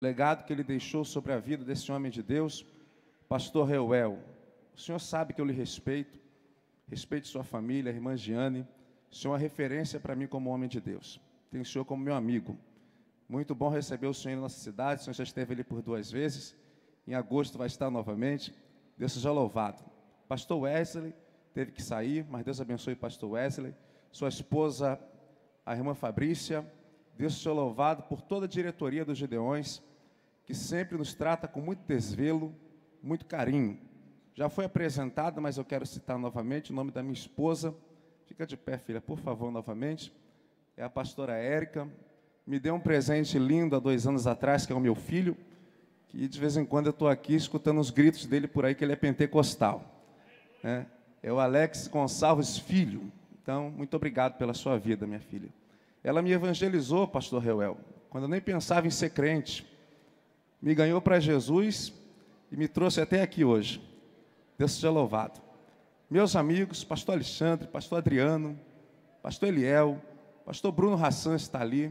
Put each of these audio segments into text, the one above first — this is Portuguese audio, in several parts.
legado que ele deixou sobre a vida desse homem de Deus, pastor Reuel. O senhor sabe que eu lhe respeito, respeito sua família, a irmã Giane. O senhor é uma referência para mim como homem de Deus. Tenho o senhor como meu amigo. Muito bom receber o senhor em nossa cidade. O senhor já esteve ali por 2 vezes. Em agosto vai estar novamente. Deus seja louvado. Pastor Wesley teve que sair, mas Deus abençoe o pastor Wesley. Sua esposa, a irmã Fabrícia. Deus seja louvado por toda a diretoria dos Gideões, que sempre nos trata com muito desvelo, muito carinho. Já foi apresentada, mas eu quero citar novamente o nome da minha esposa. Fica de pé, filha, por favor, novamente. É a pastora Érica. Me deu um presente lindo há 2 anos atrás, que é o meu filho, que de vez em quando eu estou aqui escutando os gritos dele por aí, que ele é pentecostal. É o Alex Gonçalves Filho. Então, muito obrigado pela sua vida, minha filha. Ela me evangelizou, pastor Reuel, quando eu nem pensava em ser crente. Me ganhou para Jesus e me trouxe até aqui hoje. Deus seja louvado. Meus amigos, pastor Alexandre, pastor Adriano, pastor Eliel, pastor Bruno Hassan está ali,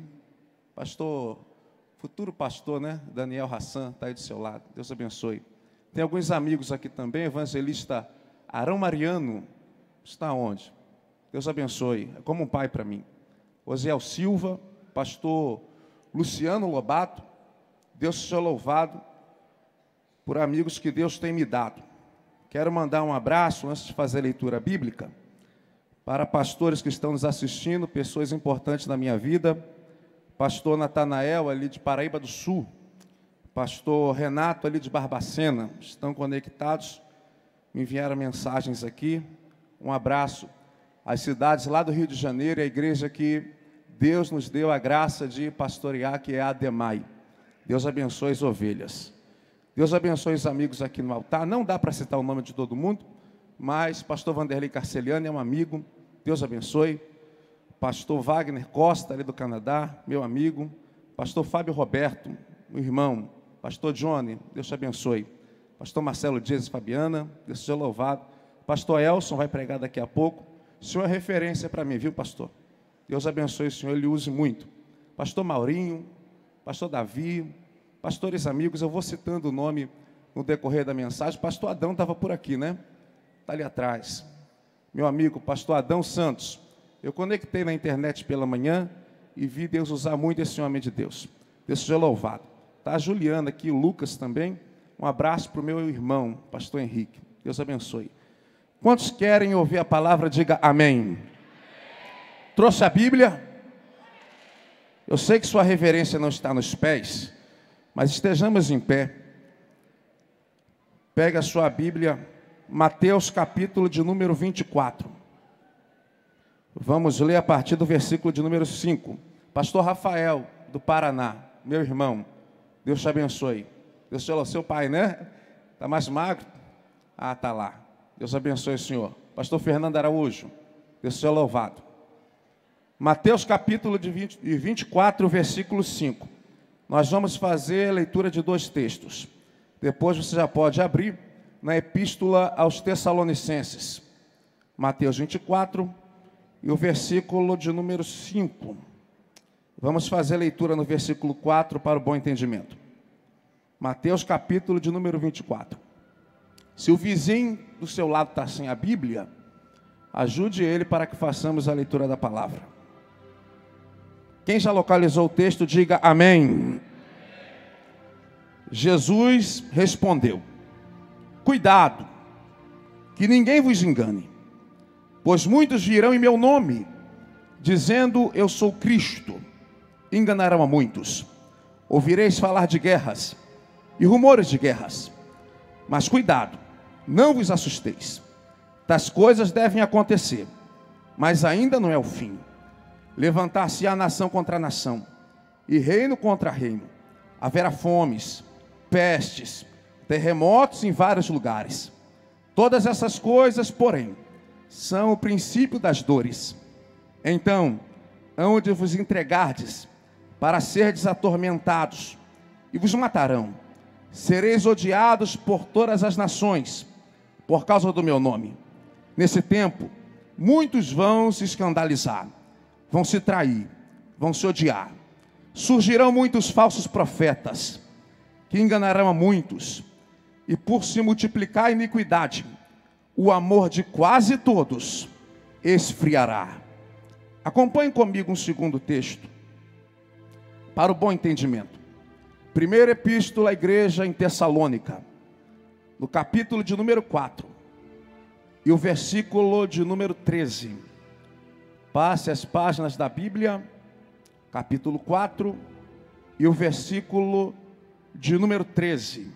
futuro pastor, né? Daniel Hassan está aí do seu lado. Deus abençoe. Tem alguns amigos aqui também, evangelista Arão Mariano, está onde? Deus abençoe, é como um pai para mim. Osiel Silva, pastor Luciano Lobato, Deus seja louvado por amigos que Deus tem me dado. Quero mandar um abraço, antes de fazer a leitura bíblica, para pastores que estão nos assistindo, pessoas importantes na minha vida, pastor Natanael, ali de Paraíba do Sul, pastor Renato, ali de Barbacena, estão conectados, me enviaram mensagens aqui, um abraço às cidades lá do Rio de Janeiro, a igreja que Deus nos deu a graça de pastorear, que é a Ademai. Deus abençoe as ovelhas. Deus abençoe os amigos aqui no altar. Não dá para citar o nome de todo mundo, mas pastor Vanderlei Carceliano é um amigo. Deus abençoe. Pastor Wagner Costa, ali do Canadá, meu amigo. Pastor Fábio Roberto, meu irmão. Pastor Johnny, Deus te abençoe. Pastor Marcelo Dias e Fabiana, Deus seja louvado. Pastor Elson vai pregar daqui a pouco. O senhor é referência para mim, viu, pastor? Deus abençoe o senhor, ele use muito. Pastor Maurinho, pastor Davi, pastores amigos, eu vou citando o nome no decorrer da mensagem. Pastor Adão estava por aqui, né? Está ali atrás. Meu amigo, pastor Adão Santos. Eu conectei na internet pela manhã e vi Deus usar muito esse homem de Deus. Deus seja louvado. Está a Juliana aqui, o Lucas também. Um abraço para o meu irmão, pastor Henrique. Deus abençoe. Quantos querem ouvir a palavra, diga amém. Trouxe a Bíblia? Eu sei que sua reverência não está nos pés, mas estejamos em pé. Pega a sua Bíblia, Mateus capítulo de número 24. Vamos ler a partir do versículo de número 5. Pastor Rafael, do Paraná, meu irmão, Deus te abençoe. Deus te abençoe, seu pai, né? Está mais magro? Ah, está lá. Deus abençoe o senhor. Pastor Fernando Araújo, Deus seja louvado. Mateus capítulo de 24, versículo 5. Nós vamos fazer a leitura de 2 textos. Depois você já pode abrir na Epístola aos Tessalonicenses. Mateus 24 e o versículo de número 5. Vamos fazer a leitura no versículo 4 para o bom entendimento. Mateus capítulo de número 24. Se o vizinho do seu lado está sem a Bíblia, ajude ele para que façamos a leitura da palavra. Quem já localizou o texto, diga amém. Jesus respondeu: cuidado, que ninguém vos engane, pois muitos virão em meu nome, dizendo eu sou Cristo, enganarão a muitos. Ouvireis falar de guerras e rumores de guerras, mas cuidado, não vos assusteis. Tais coisas devem acontecer, mas ainda não é o fim. Levantar-se-á nação contra nação, e reino contra reino. Haverá fomes, pestes, terremotos em vários lugares. Todas essas coisas, porém, são o princípio das dores. Então, hão de vos entregardes para serdes atormentados, e vos matarão. Sereis odiados por todas as nações, por causa do meu nome. Nesse tempo, muitos vão se escandalizar, vão se trair, vão se odiar. Surgirão muitos falsos profetas, que enganarão a muitos, e por se multiplicar a iniquidade, o amor de quase todos esfriará. Acompanhe comigo um segundo texto, para o bom entendimento. Primeira epístola à igreja em Tessalônica, no capítulo de número 4, e o versículo de número 13. Passe as páginas da Bíblia, capítulo 4, e o versículo de número 13.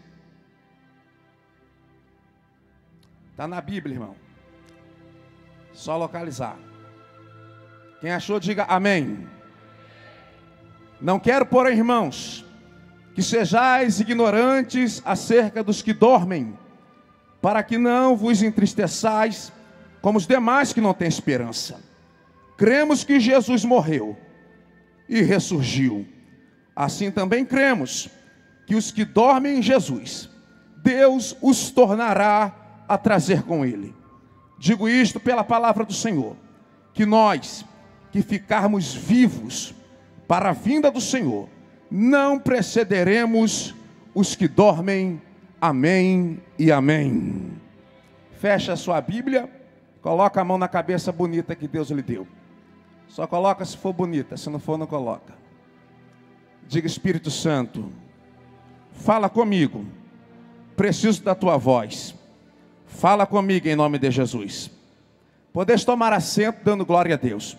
Está na Bíblia, irmão. Só localizar. Quem achou, diga amém. Não quero, porém, irmãos, que sejais ignorantes acerca dos que dormem, para que não vos entristeçais como os demais que não têm esperança. Cremos que Jesus morreu e ressurgiu. Assim também cremos que os que dormem em Jesus, Deus os tornará a trazer com Ele. Digo isto pela palavra do Senhor, que nós, que ficarmos vivos para a vinda do Senhor, não precederemos os que dormem. Amém e amém. Fecha a sua Bíblia, coloca a mão na cabeça bonita que Deus lhe deu. Só coloca se for bonita, se não for, não coloca. Diga: Espírito Santo, fala comigo, preciso da tua voz. Fala comigo em nome de Jesus. Podeis tomar assento dando glória a Deus.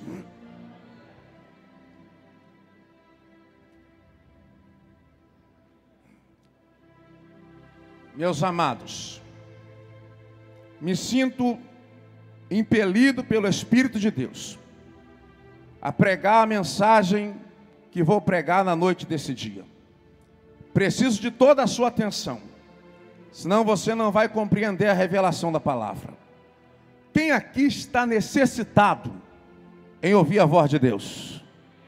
Meus amados, me sinto impelido pelo Espírito de Deus a pregar a mensagem que vou pregar na noite desse dia. Preciso de toda a sua atenção, senão você não vai compreender a revelação da palavra. Quem aqui está necessitado em ouvir a voz de Deus?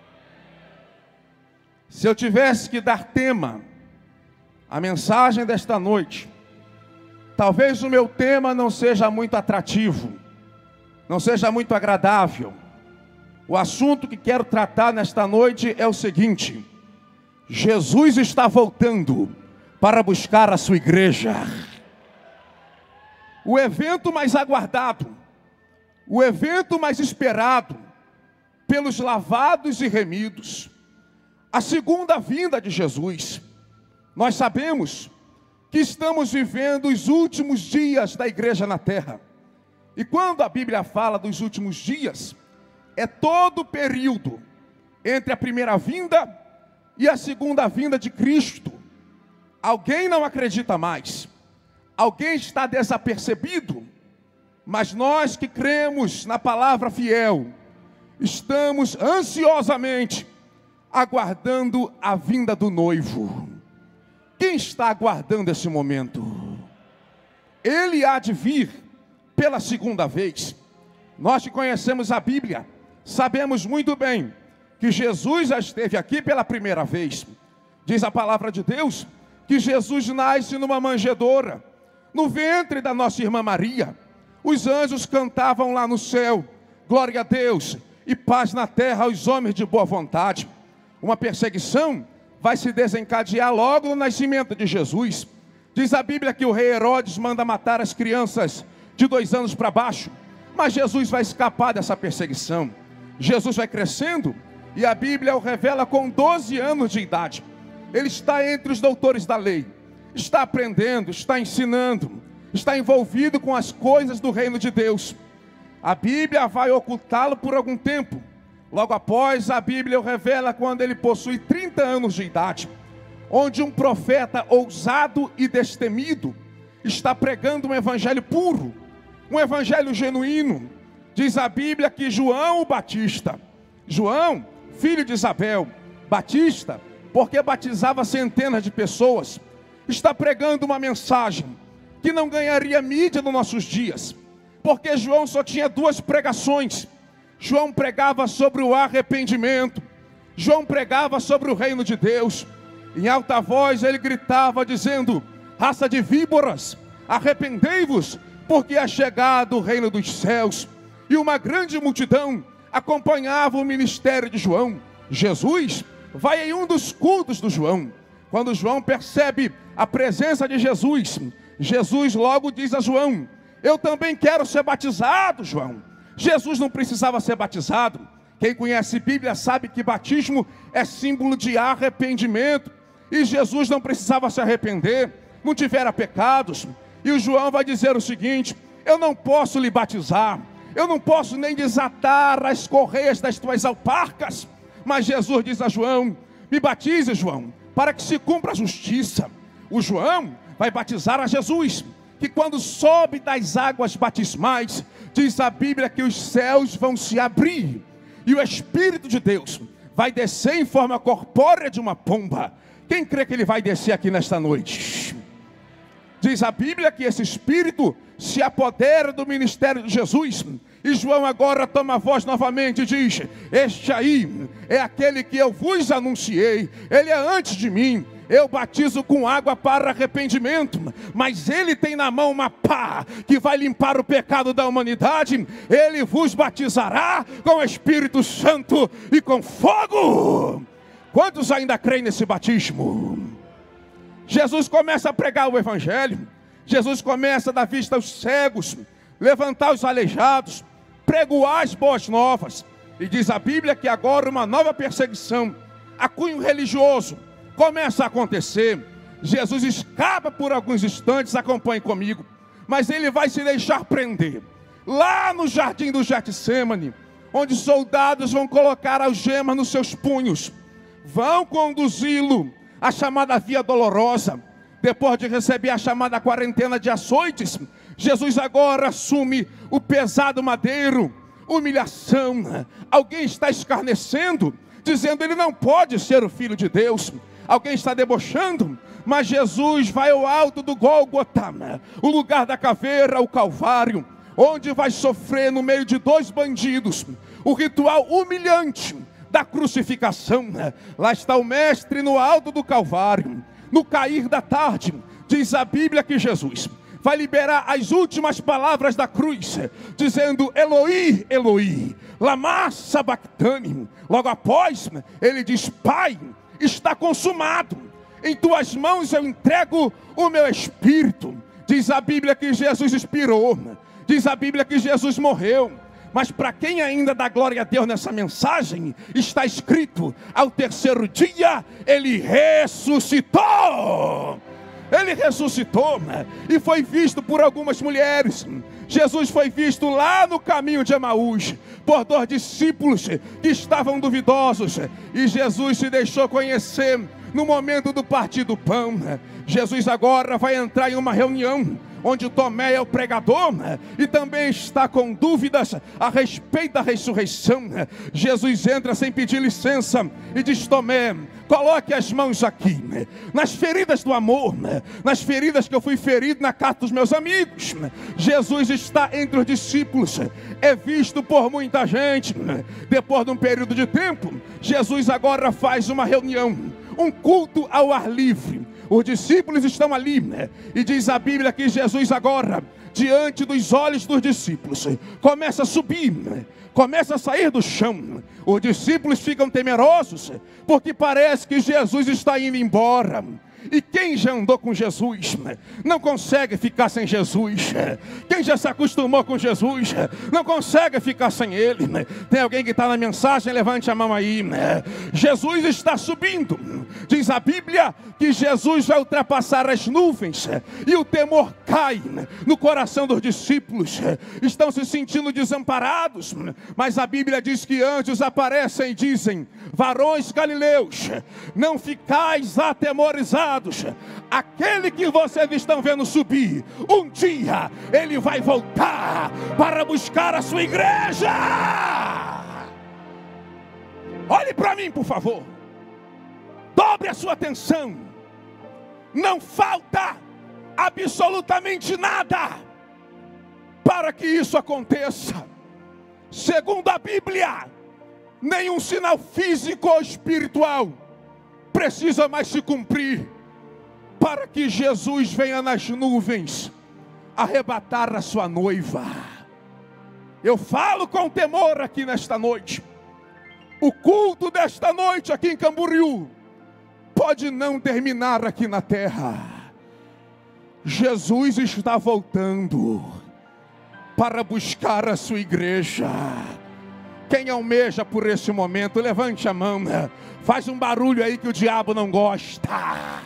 Se eu tivesse que dar tema à mensagem desta noite, talvez o meu tema não seja muito atrativo, não seja muito agradável. O assunto que quero tratar nesta noite é o seguinte: Jesus está voltando para buscar a sua igreja. O evento mais aguardado, o evento mais esperado pelos lavados e remidos, a segunda vinda de Jesus. Nós sabemos que estamos vivendo os últimos dias da igreja na terra. E quando a Bíblia fala dos últimos dias, é todo o período entre a primeira vinda e a segunda vinda de Cristo. Alguém não acredita mais, alguém está desapercebido, mas nós que cremos na palavra fiel, estamos ansiosamente aguardando a vinda do noivo. Quem está aguardando esse momento? Ele há de vir pela segunda vez. Nós que conhecemos a Bíblia, sabemos muito bem que Jesus já esteve aqui pela primeira vez. Diz a palavra de Deus que Jesus nasce numa manjedoura, no ventre da nossa irmã Maria. Os anjos cantavam lá no céu: glória a Deus e paz na terra aos homens de boa vontade. Uma perseguição vai se desencadear logo no nascimento de Jesus. Diz a Bíblia que o rei Herodes manda matar as crianças de 2 anos para baixo, mas Jesus vai escapar dessa perseguição. Jesus vai crescendo e a Bíblia o revela com 12 anos de idade. Ele está entre os doutores da lei, está aprendendo, está ensinando, está envolvido com as coisas do reino de Deus. A Bíblia vai ocultá-lo por algum tempo. Logo após, a Bíblia o revela quando ele possui 30 anos de idade, onde um profeta ousado e destemido está pregando um evangelho puro, um evangelho genuíno. Diz a Bíblia que João o Batista, João, filho de Isabel, Batista, porque batizava centenas de pessoas, está pregando uma mensagem que não ganharia mídia nos nossos dias, porque João só tinha 2 pregações. João pregava sobre o arrependimento, João pregava sobre o reino de Deus. Em alta voz ele gritava dizendo: raça de víboras, arrependei-vos, porque é chegado o reino dos céus. E uma grande multidão acompanhava o ministério de João. Jesus vai em um dos cultos do João, Quando João percebe a presença de Jesus, Jesus logo diz a João: eu também quero ser batizado, João. Jesus não precisava ser batizado. Quem conhece Bíblia sabe que batismo é símbolo de arrependimento. E Jesus não precisava se arrepender, não tivera pecados. E o João vai dizer o seguinte: eu não posso lhe batizar, eu não posso nem desatar as correias das tuas alparcas. Mas Jesus diz a João: me batize, João, para que se cumpra a justiça. O João vai batizar a Jesus, que quando sobe das águas batismais, diz a Bíblia que os céus vão se abrir, e o Espírito de Deus vai descer em forma corpórea de uma pomba. Quem crê que ele vai descer aqui nesta noite? Diz a Bíblia que esse Espírito se apodera do ministério de Jesus. E João agora toma a voz novamente e diz: este aí é aquele que eu vos anunciei, ele é antes de mim. Eu batizo com água para arrependimento, mas ele tem na mão uma pá que vai limpar o pecado da humanidade. Ele vos batizará com o Espírito Santo e com fogo. Quantos ainda creem nesse batismo? Jesus começa a pregar o Evangelho. Jesus começa a dar vista aos cegos, levantar os aleijados, pregoar as boas novas. E diz a Bíblia que agora uma nova perseguição a cunho religioso começa a acontecer. Jesus escapa por alguns instantes, acompanhe comigo, mas ele vai se deixar prender lá no jardim do Getsêmani, onde soldados vão colocar algemas nos seus punhos, vão conduzi-lo à chamada via dolorosa. Depois de receber a chamada quarentena de açoites, Jesus agora assume o pesado madeiro, humilhação. Alguém está escarnecendo, dizendo ele não pode ser o Filho de Deus. Alguém está debochando, mas Jesus vai ao alto do Gólgota, o lugar da caveira, o Calvário, onde vai sofrer no meio de dois bandidos o ritual humilhante da crucificação. Lá está o Mestre no alto do Calvário. No cair da tarde, diz a Bíblia que Jesus vai liberar as últimas palavras da cruz, dizendo: Eloi, Eloi, lama sabachthani. Logo após, ele diz: Pai, está consumado, em tuas mãos eu entrego o meu espírito. Diz a Bíblia que Jesus expirou, diz a Bíblia que Jesus morreu. Mas para quem ainda dá glória a Deus nessa mensagem, está escrito: ao terceiro dia ele ressuscitou. Ele ressuscitou e foi visto por algumas mulheres. Jesus foi visto lá no caminho de Emaús por dois discípulos que estavam duvidosos, e Jesus se deixou conhecer no momento do partir do pão. Jesus agora vai entrar em uma reunião onde Tomé é o pregador e também está com dúvidas a respeito da ressurreição. Jesus entra sem pedir licença e diz: Tomé, coloque as mãos aqui, nas feridas do amor, nas feridas que eu fui ferido na casa dos meus amigos. Jesus está entre os discípulos, é visto por muita gente. Depois de um período de tempo, Jesus agora faz uma reunião, um culto ao ar livre. Os discípulos estão ali, e diz a Bíblia que Jesus agora, diante dos olhos dos discípulos, começa a subir, começa a sair do chão. Os discípulos ficam temerosos, porque parece que Jesus está indo embora. E quem já andou com Jesus não consegue ficar sem Jesus. Quem já se acostumou com Jesus não consegue ficar sem Ele. Tem alguém que está na mensagem? Levante a mão aí. Jesus está subindo. Diz a Bíblia que Jesus vai ultrapassar as nuvens, e o temor cai no coração dos discípulos. Estão se sentindo desamparados, mas a Bíblia diz que anjos aparecem e dizem: varões galileus, não ficais atemorizados. Aquele que vocês estão vendo subir, um dia ele vai voltar para buscar a sua igreja. Olhe para mim, por favor. Dobre a sua atenção. Não falta absolutamente nada para que isso aconteça. Segundo a Bíblia, nenhum sinal físico ou espiritual precisa mais se cumprir para que Jesus venha nas nuvens arrebatar a sua noiva. Eu falo com temor aqui nesta noite. O culto desta noite aqui em Camboriú pode não terminar aqui na terra. Jesus está voltando para buscar a sua igreja. Quem almeja por esse momento, levante a mão, faz um barulho aí que o diabo não gosta.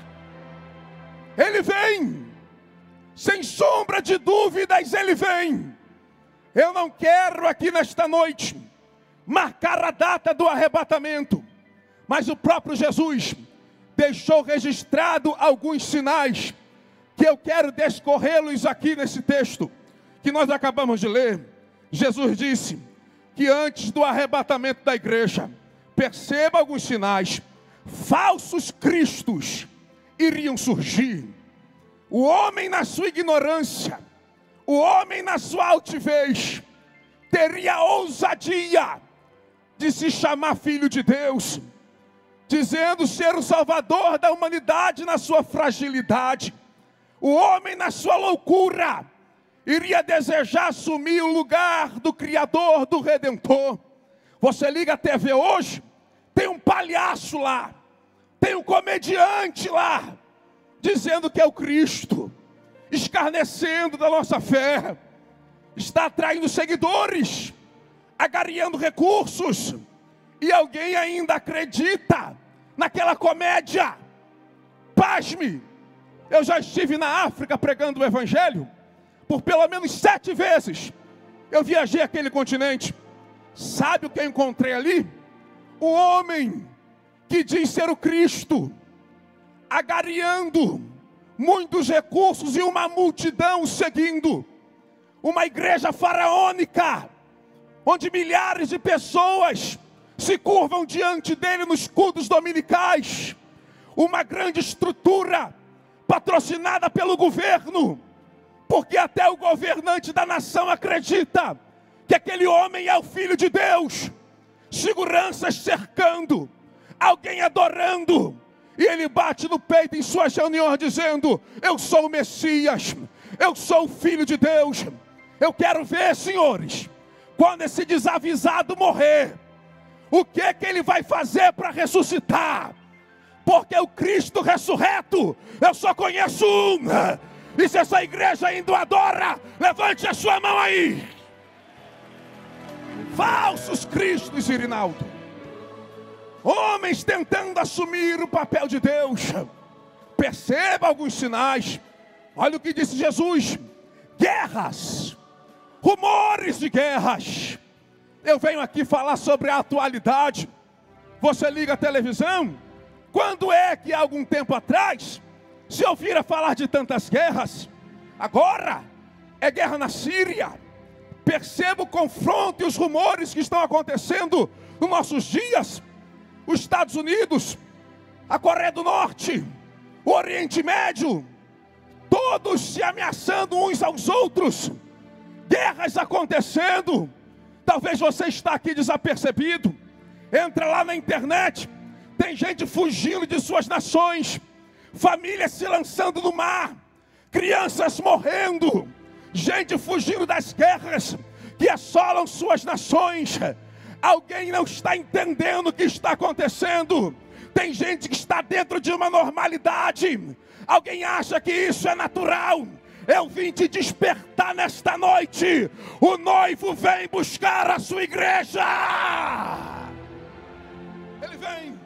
Ele vem, sem sombra de dúvidas ele vem. Eu não quero aqui nesta noite marcar a data do arrebatamento, mas o próprio Jesus deixou registrado alguns sinais que eu quero descorrê-los aqui nesse texto que nós acabamos de ler. Jesus disse que antes do arrebatamento da igreja, perceba alguns sinais, falsos cristos iriam surgir. O homem na sua ignorância, o homem na sua altivez, teria ousadia de se chamar filho de Deus, dizendo ser o salvador da humanidade na sua fragilidade. O homem na sua loucura iria desejar assumir o lugar do Criador, do Redentor. Você liga a TV hoje, tem um palhaço lá, tem um comediante lá, dizendo que é o Cristo, escarnecendo da nossa fé, está atraindo seguidores, agariando recursos, e alguém ainda acredita naquela comédia. Pasme, eu já estive na África pregando o Evangelho, por pelo menos 7 vezes, eu viajei aquele continente. Sabe o que eu encontrei ali? Um homem que diz ser o Cristo, agariando muitos recursos e uma multidão seguindo. Uma igreja faraônica, onde milhares de pessoas se curvam diante dele nos cultos dominicais. Uma grande estrutura patrocinada pelo governo, porque até o governante da nação acredita que aquele homem é o Filho de Deus. Seguranças cercando, alguém adorando, e ele bate no peito em suas reuniões dizendo: eu sou o Messias, eu sou o Filho de Deus. Eu quero ver, senhores, quando esse desavisado morrer, o que ele vai fazer para ressuscitar? Porque o Cristo ressurreto, eu só conheço um. E se essa igreja ainda o adora, levante a sua mão aí. Falsos cristos, Irinaldo. Homens tentando assumir o papel de Deus. Perceba alguns sinais. Olha o que disse Jesus: guerras, rumores de guerras. Eu venho aqui falar sobre a atualidade. Você liga a televisão, quando é que há algum tempo atrás se ouvira falar de tantas guerras? Agora é guerra na Síria. Perceba o confronto e os rumores que estão acontecendo nos nossos dias. Os Estados Unidos, a Coreia do Norte, o Oriente Médio, todos se ameaçando uns aos outros, guerras acontecendo. Talvez você está aqui desapercebido. Entra lá na internet, tem gente fugindo de suas nações, famílias se lançando no mar, crianças morrendo, gente fugindo das guerras que assolam suas nações. Alguém não está entendendo o que está acontecendo. Tem gente que está dentro de uma normalidade. Alguém acha que isso é natural. Eu vim te despertar nesta noite. O noivo vem buscar a sua igreja. Ele vem.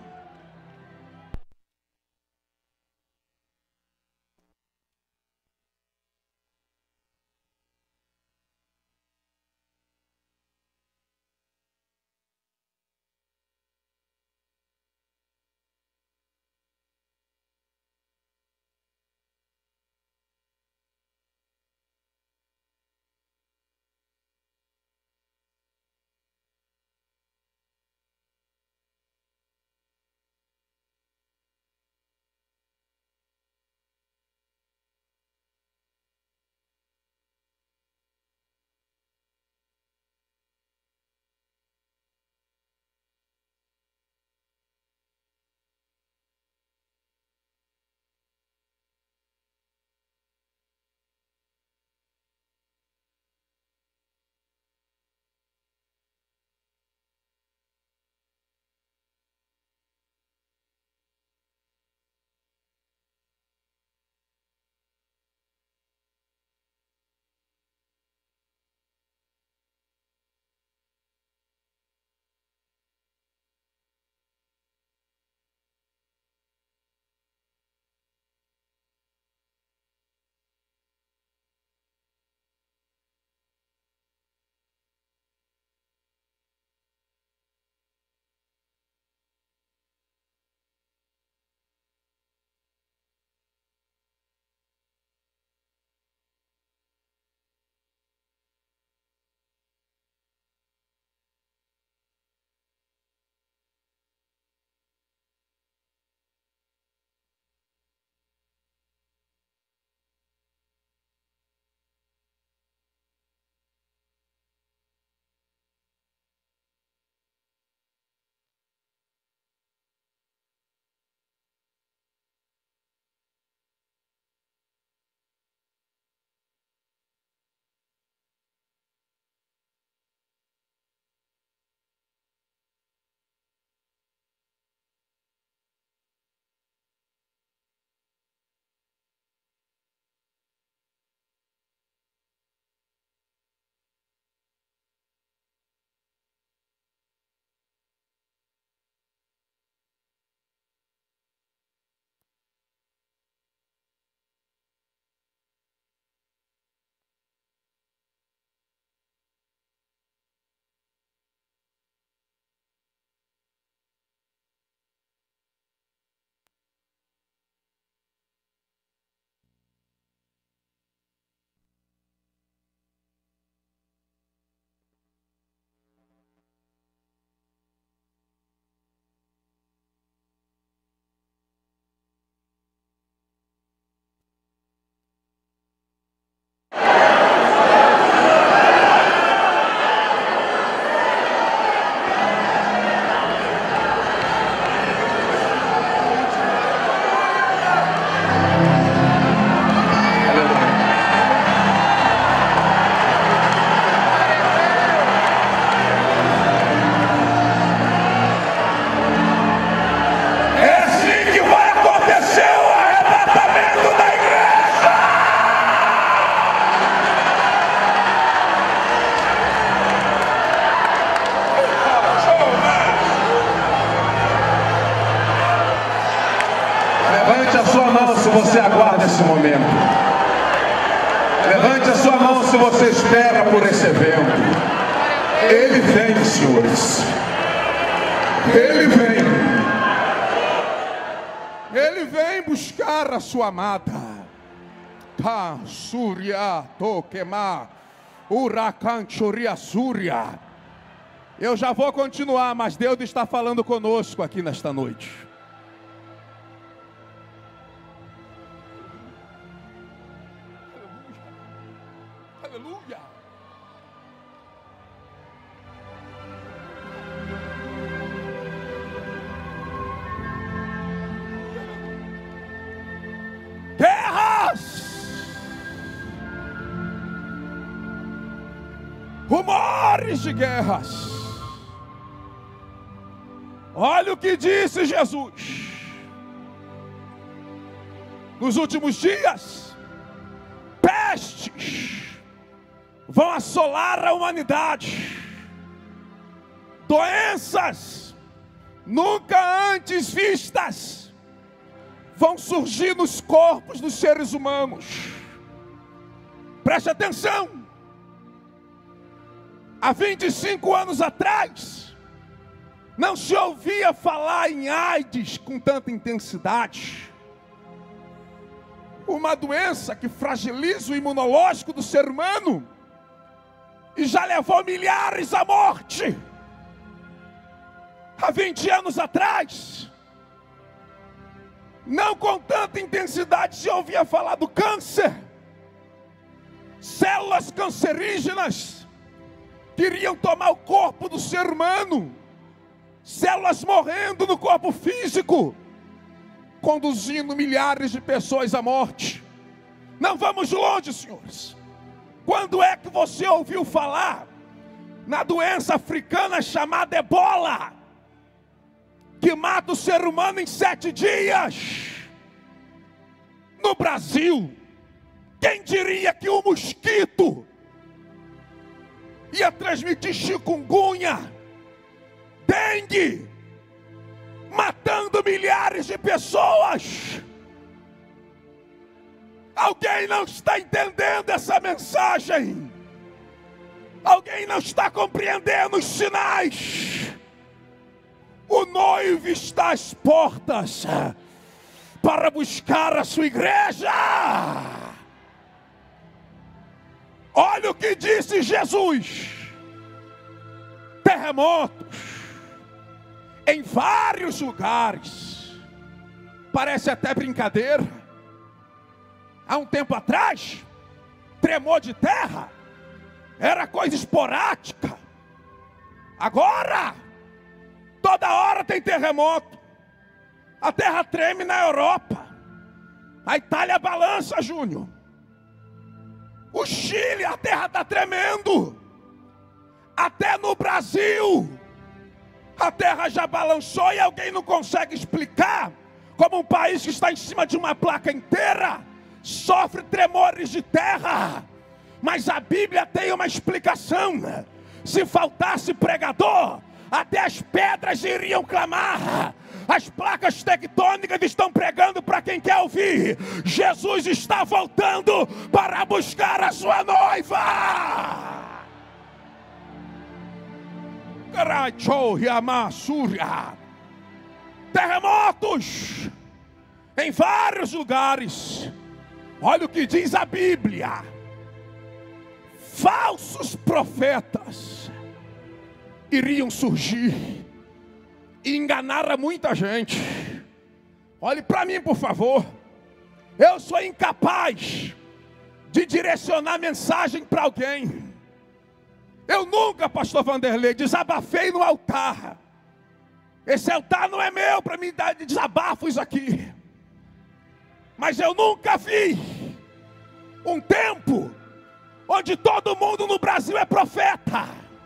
aguarda esse momento. Levante a sua mão se você espera por esse evento. Ele vem, senhores. Ele vem. Ele vem buscar a sua amada. Tá, Surya, Tokema, Huracan, Churia, Surya. Eu já vou continuar, mas Deus está falando conosco aqui nesta noite. Aleluia. Guerras! Rumores de guerras. Olha o que disse Jesus. Nos últimos dias, pestes vão assolar a humanidade. Doenças nunca antes vistas vão surgir nos corpos dos seres humanos. Preste atenção. Há 25 anos atrás, não se ouvia falar em AIDS com tanta intensidade. Uma doença que fragiliza o imunológico do ser humano e já levou milhares à morte. Há 20 anos atrás, não com tanta intensidade se ouvia falar do câncer. Células cancerígenas queriam tomar o corpo do ser humano. Células morrendo no corpo físico, conduzindo milhares de pessoas à morte. Não vamos longe, senhores. Quando é que você ouviu falar na doença africana chamada Ebola, que mata o ser humano em 7 dias? No Brasil, quem diria que um mosquito ia transmitir chikungunya, dengue, matando milhares de pessoas? Alguém não está entendendo essa mensagem? Alguém não está compreendendo os sinais? O noivo está às portas para buscar a sua igreja. Olha o que disse Jesus. Terremotos em vários lugares. Parece até brincadeira. Há um tempo atrás, tremor de terra era coisa esporádica. Agora, toda hora tem terremoto. A terra treme na Europa. A Itália balança, Júnior. O Chile, a terra está tremendo. Até no Brasil, a terra já balançou e alguém não consegue explicar como um país que está em cima de uma placa inteira sofre tremores de terra. Mas a Bíblia tem uma explicação. Se faltasse pregador, até as pedras iriam clamar. As placas tectônicas estão pregando para quem quer ouvir. Jesus está voltando para buscar a sua noiva. Terremotos em vários lugares. Olha o que diz a Bíblia. Falsos profetas iriam surgir e enganar a muita gente. Olhe para mim, por favor. Eu sou incapaz de direcionar mensagem para alguém. Eu nunca, pastor Vanderlei, desabafei no altar. Esse altar não é meu para me dar desabafos aqui. Mas eu nunca vi um tempo onde todo mundo no Brasil é profeta.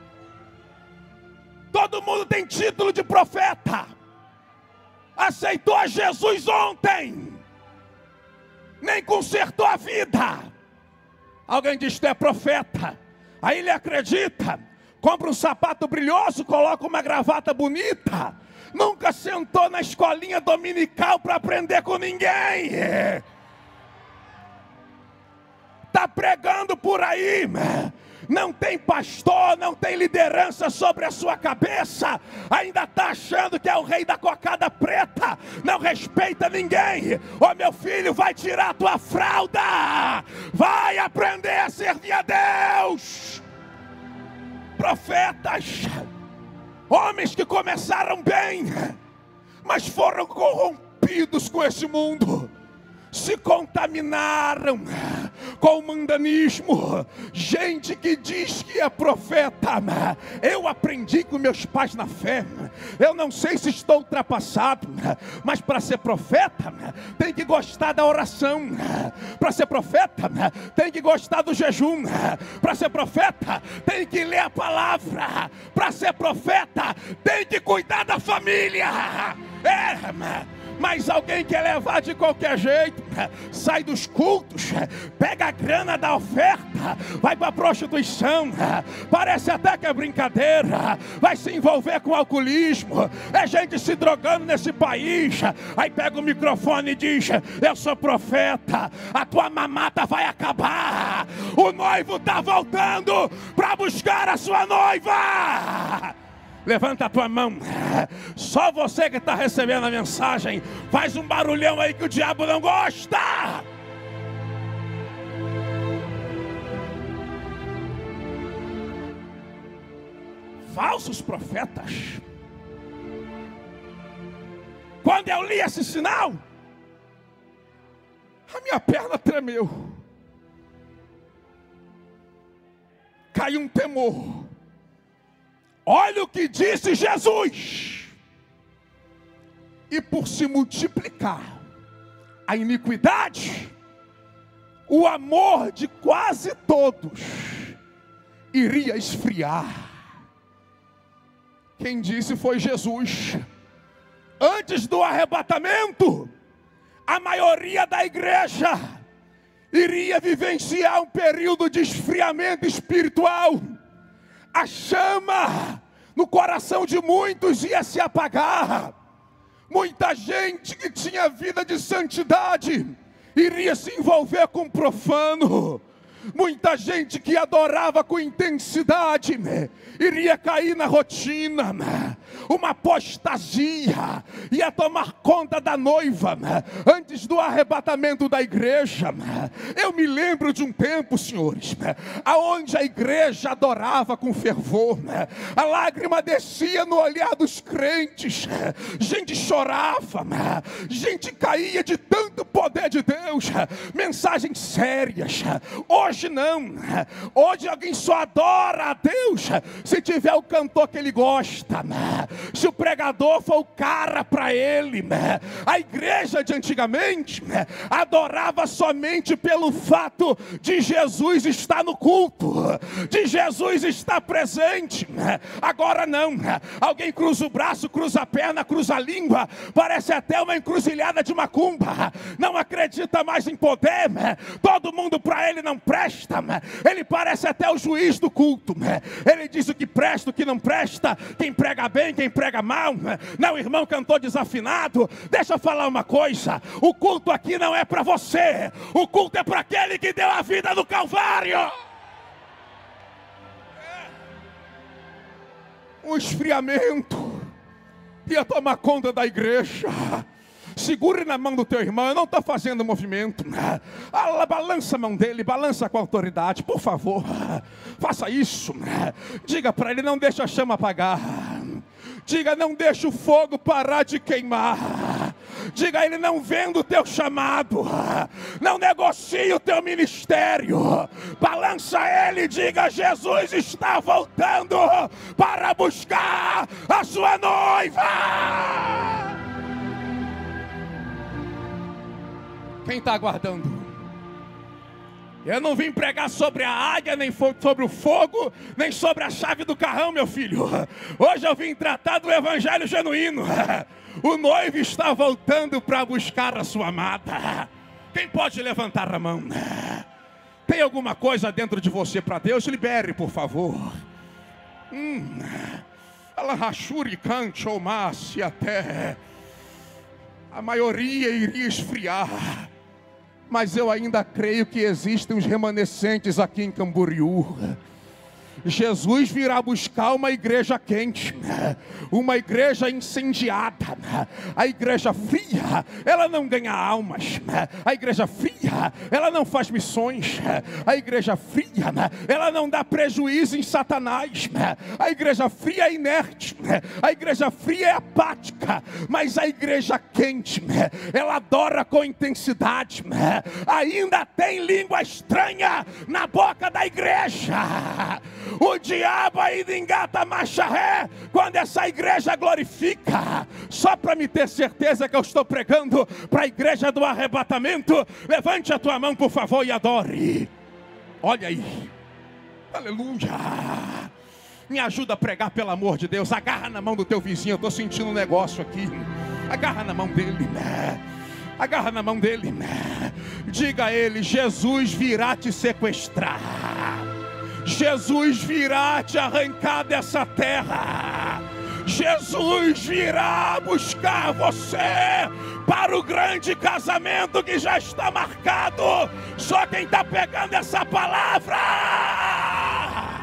Todo mundo tem título de profeta. Aceitou a Jesus ontem, nem consertou a vida. Alguém diz que é profeta. Aí ele acredita, compra um sapato brilhoso, coloca uma gravata bonita. Nunca sentou na escolinha dominical para aprender com ninguém. está pregando por aí, não tem pastor, não tem liderança sobre a sua cabeça, ainda está achando que é o rei da cocada preta, não respeita ninguém. Ô meu filho, vai tirar a tua fralda, vai aprender a servir a Deus. Profetas, homens que começaram bem, mas foram corrompidos com esse mundo, se contaminaram com o mundanismo. Gente que diz que é profeta. Eu aprendi com meus pais na fé, eu não sei se estou ultrapassado, mas para ser profeta tem que gostar da oração, para ser profeta tem que gostar do jejum, para ser profeta tem que ler a palavra, para ser profeta tem que cuidar da família. Mas alguém quer levar de qualquer jeito, sai dos cultos, pega a grana da oferta, vai para a prostituição, parece até que é brincadeira, vai se envolver com alcoolismo, é gente se drogando nesse país, aí pega o microfone e diz: eu sou profeta, a tua mamata vai acabar, o noivo está voltando para buscar a sua noiva. Levanta a tua mão. Só você que está recebendo a mensagem, faz um barulhão aí que o diabo não gosta. Falsos profetas. Quando eu li esse sinal, a minha perna tremeu, caiu um temor. Olha o que disse Jesus: e por se multiplicar a iniquidade, o amor de quase todos iria esfriar. Quem disse foi Jesus. Antes do arrebatamento, a maioria da igreja iria vivenciar um período de esfriamento espiritual. A chama no coração de muitos ia se apagar. Muita gente que tinha vida de santidade iria se envolver com profano. Muita gente que adorava com intensidade iria cair na rotina. Uma apostasia ia tomar conta da noiva antes do arrebatamento da igreja. Eu me lembro de um tempo, senhores, aonde a igreja adorava com fervor, a lágrima descia no olhar dos crentes, gente chorava, gente caía de tanto poder de Deus, mensagens sérias. Hoje não, hoje alguém só adora a Deus se tiver o cantor que ele gosta, se o pregador for o cara para ele. A igreja de antigamente adorava somente pelo fato de Jesus estar no culto, de Jesus estar presente. Agora não, alguém cruza o braço, cruza a perna, cruza a língua, parece até uma encruzilhada de macumba, não acredita mais em poder, todo mundo para ele não presta, ele parece até o juiz do culto, ele diz o que presta, o que não presta, quem prega bem, quem prega mal. Não, irmão, cantou desafinado. Deixa eu falar uma coisa: o culto aqui não é para você, o culto é para aquele que deu a vida no Calvário. Um esfriamento ia tomar conta da igreja. Segure na mão do teu irmão, eu não estou fazendo movimento. Balança a mão dele, balança com autoridade, por favor. Faça isso. Diga para ele: não deixa a chama apagar. Diga: não deixa o fogo parar de queimar. Diga a ele: não venda o teu chamado, não negocie o teu ministério. Balança ele e diga: Jesus está voltando para buscar a sua noiva. Quem está aguardando? Eu não vim pregar sobre a águia, nem sobre o fogo, nem sobre a chave do carrão, meu filho. Hoje eu vim tratar do evangelho genuíno. O noivo está voltando para buscar a sua amada. Quem pode levantar a mão? Tem alguma coisa dentro de você para Deus? Libere, por favor. Alahashuri cante ou masse até. A maioria iria esfriar. mas eu ainda creio que existem os remanescentes aqui em Camboriú. Jesus virá buscar uma igreja quente, uma igreja incendiada. A igreja fria, ela não ganha almas. A igreja fria, ela não faz missões. A igreja fria, ela não dá prejuízo em Satanás. A igreja fria é inerte. A igreja fria é apática. Mas a igreja quente, ela adora com intensidade. Ainda tem língua estranha na boca da igreja. O diabo ainda engata marcha ré quando essa igreja glorifica. Só para me ter certeza que eu estou pregando para a igreja do arrebatamento, levante a tua mão, por favor, e adore. Olha aí, aleluia. Me ajuda a pregar, pelo amor de Deus. Agarra na mão do teu vizinho, eu estou sentindo um negócio aqui. Agarra na mão dele, agarra na mão dele. Diga a ele: Jesus virá te sequestrar. Jesus virá te arrancar dessa terra. Jesus virá buscar você para o grande casamento que já está marcado. Só quem está pegando essa palavra.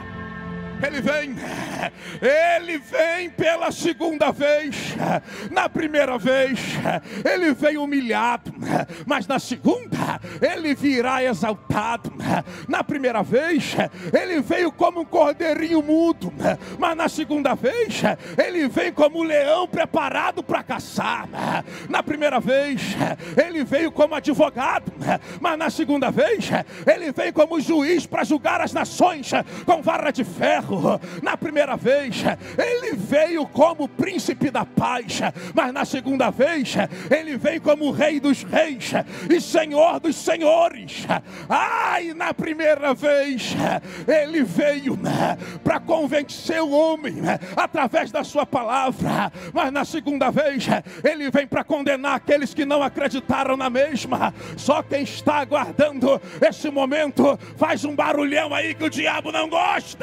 Ele vem pela segunda vez. Na primeira vez ele veio humilhado, mas na segunda ele virá exaltado. Na primeira vez ele veio como um cordeirinho mudo, mas na segunda vez ele vem como um leão preparado para caçar. Na primeira vez ele veio como advogado, mas na segunda vez ele vem como juiz para julgar as nações com vara de ferro. Na primeira vez ele veio como príncipe da paz, mas na segunda vez ele vem como rei dos reis e senhor dos senhores. E na primeira vez ele veio para convencer o homem através da sua palavra, mas na segunda vez ele vem para condenar aqueles que não acreditaram na mesma. Só quem está aguardando esse momento faz um barulhão aí que o diabo não gosta.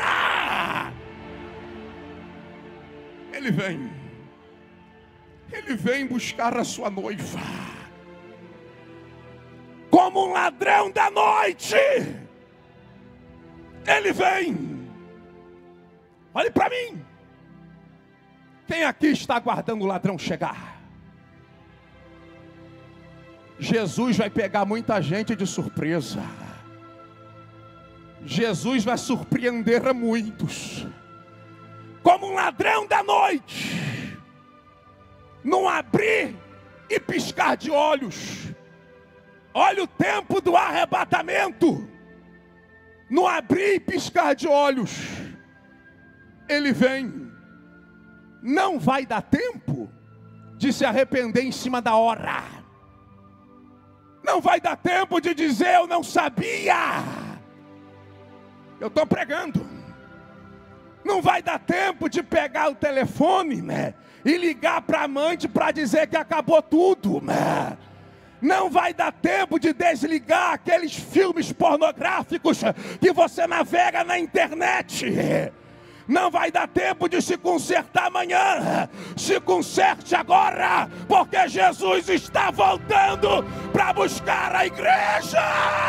Ele vem buscar a sua noiva, como um ladrão da noite. Ele vem. Olhe para mim. Quem aqui está aguardando o ladrão chegar? Jesus vai pegar muita gente de surpresa. Jesus vai surpreender a muitos, como um ladrão da noite, num abrir e piscar de olhos. Olha o tempo do arrebatamento. No abrir e piscar de olhos, ele vem. Não vai dar tempo de se arrepender em cima da hora. Não vai dar tempo de dizer: eu não sabia. Eu estou pregando. Não vai dar tempo de pegar o telefone, e ligar para a amante para dizer que acabou tudo, Não vai dar tempo de desligar aqueles filmes pornográficos que você navega na internet. Não vai dar tempo de se consertar amanhã. Se conserte agora, porque Jesus está voltando para buscar a igreja.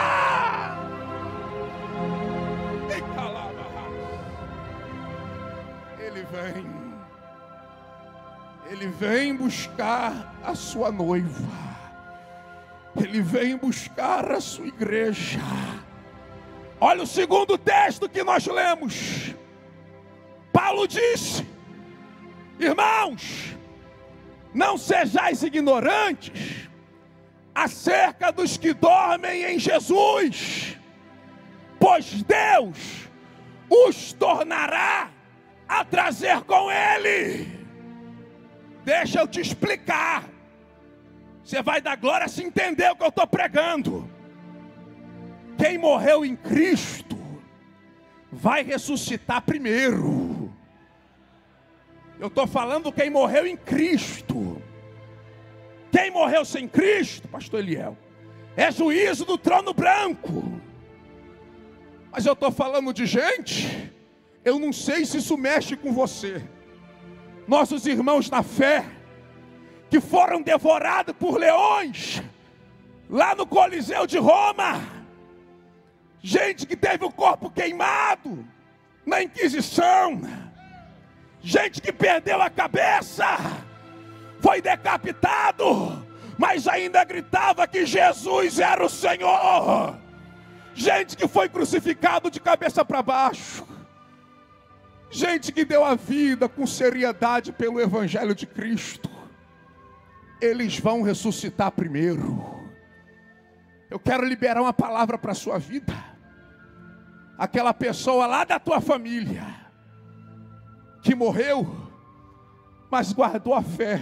Ele vem buscar a sua noiva. Ele vem buscar a sua igreja. Olha o segundo texto que nós lemos. Paulo disse: irmãos, não sejais ignorantes acerca dos que dormem em Jesus, pois Deus os tornará a trazer com Ele. Deixa eu te explicar. Você vai dar glória se entender o que eu estou pregando. Quem morreu em Cristo vai ressuscitar primeiro. Eu estou falando quem morreu em Cristo. Quem morreu sem Cristo, pastor Eliel, é juízo do trono branco. Mas eu estou falando de gente, eu não sei se isso mexe com você. Nossos irmãos na fé, que foram devorados por leões, lá no Coliseu de Roma, gente que teve o corpo queimado na Inquisição, gente que perdeu a cabeça, foi decapitado, mas ainda gritava que Jesus era o Senhor. Gente que foi crucificado de cabeça para baixo, gente que deu a vida com seriedade pelo Evangelho de Cristo. Eles vão ressuscitar primeiro. Eu quero liberar uma palavra para a sua vida. Aquela pessoa lá da tua família, que morreu, mas guardou a fé,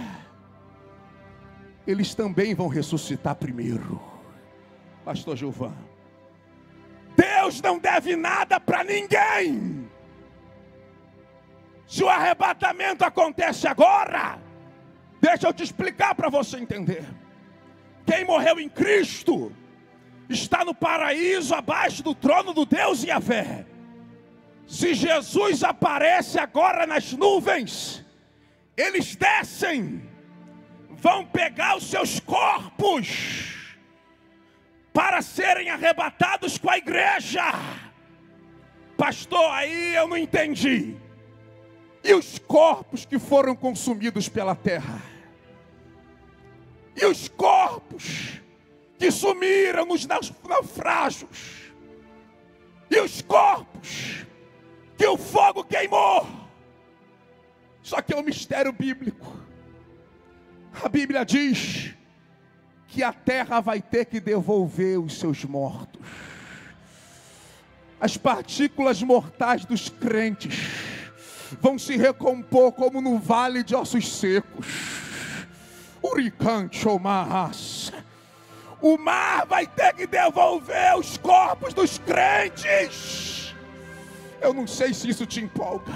eles também vão ressuscitar primeiro. Pastor Gilvan, Deus não deve nada para ninguém. Se o arrebatamento acontece agora, deixa eu te explicar para você entender. Quem morreu em Cristo está no paraíso, abaixo do trono do Deus Yahvé. Se Jesus aparece agora nas nuvens, eles descem, vão pegar os seus corpos para serem arrebatados com a igreja. Pastor, aí eu não entendi. E os corpos que foram consumidos pela terra? E os corpos que sumiram nos naufrágios? E os corpos que o fogo queimou? Só que é um mistério bíblico. A Bíblia diz que a terra vai ter que devolver os seus mortos. As partículas mortais dos crentes vão se recompor como no vale de ossos secos. O mar vai ter que devolver os corpos dos crentes. Eu não sei se isso te empolga.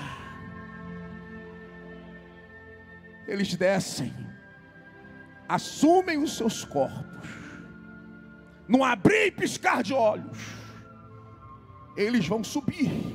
Eles descem, assumem os seus corpos, num abrir e piscar de olhos, eles vão subir.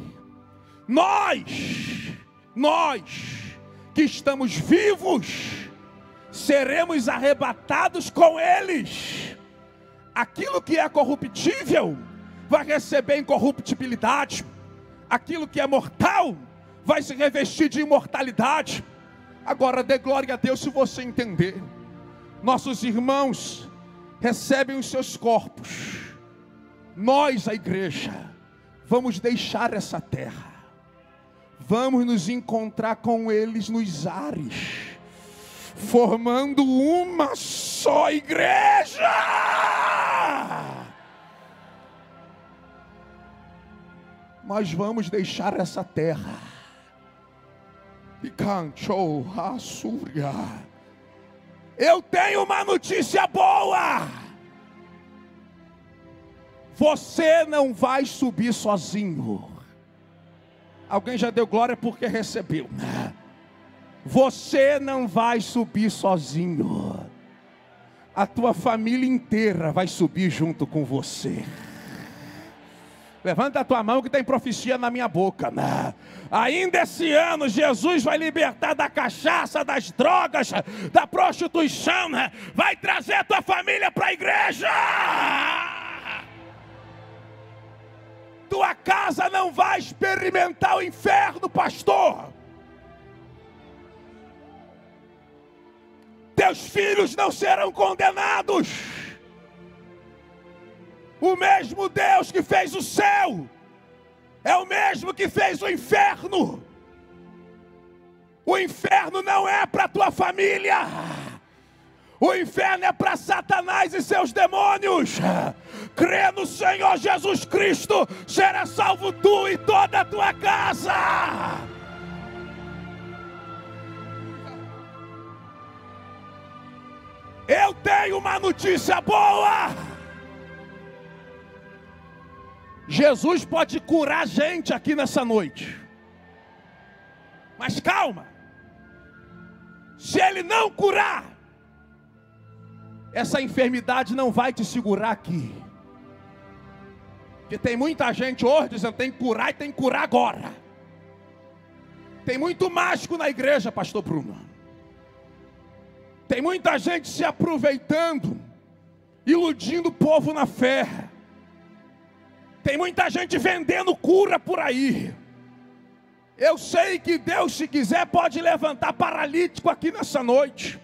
Nós que estamos vivos, seremos arrebatados com eles. Aquilo que é corruptível vai receber incorruptibilidade. Aquilo que é mortal vai se revestir de imortalidade. Agora dê glória a Deus se você entender. Nossos irmãos recebem os seus corpos. Nós, a igreja, vamos deixar essa terra. Vamos nos encontrar com eles nos ares, formando uma só igreja. Nós vamos deixar essa terra. E cantou a Súria. Eu tenho uma notícia boa. Você não vai subir sozinho. Alguém já deu glória porque recebeu. Você não vai subir sozinho. A tua família inteira vai subir junto com você. Levanta a tua mão que tem profecia na minha boca. Ainda esse ano Jesus vai libertar da cachaça, das drogas, da prostituição. Vai trazer a tua família para a igreja. Tua casa não vai experimentar o inferno, pastor. Teus filhos não serão condenados. O mesmo Deus que fez o céu é o mesmo que fez o inferno. O inferno não é para tua família. O inferno é para Satanás e seus demônios. Crê no Senhor Jesus Cristo, será salvo tu e toda a tua casa. Eu tenho uma notícia boa. Jesus pode curar a gente aqui nessa noite. Mas calma. Se Ele não curar, essa enfermidade não vai te segurar aqui. Porque tem muita gente hoje dizendo tem que curar e tem que curar agora. Tem muito mágico na igreja, pastor Bruno. Tem muita gente se aproveitando iludindo o povo na fé. Tem muita gente vendendo cura por aí. Eu sei que Deus, se quiser, pode levantar paralítico aqui nessa noite.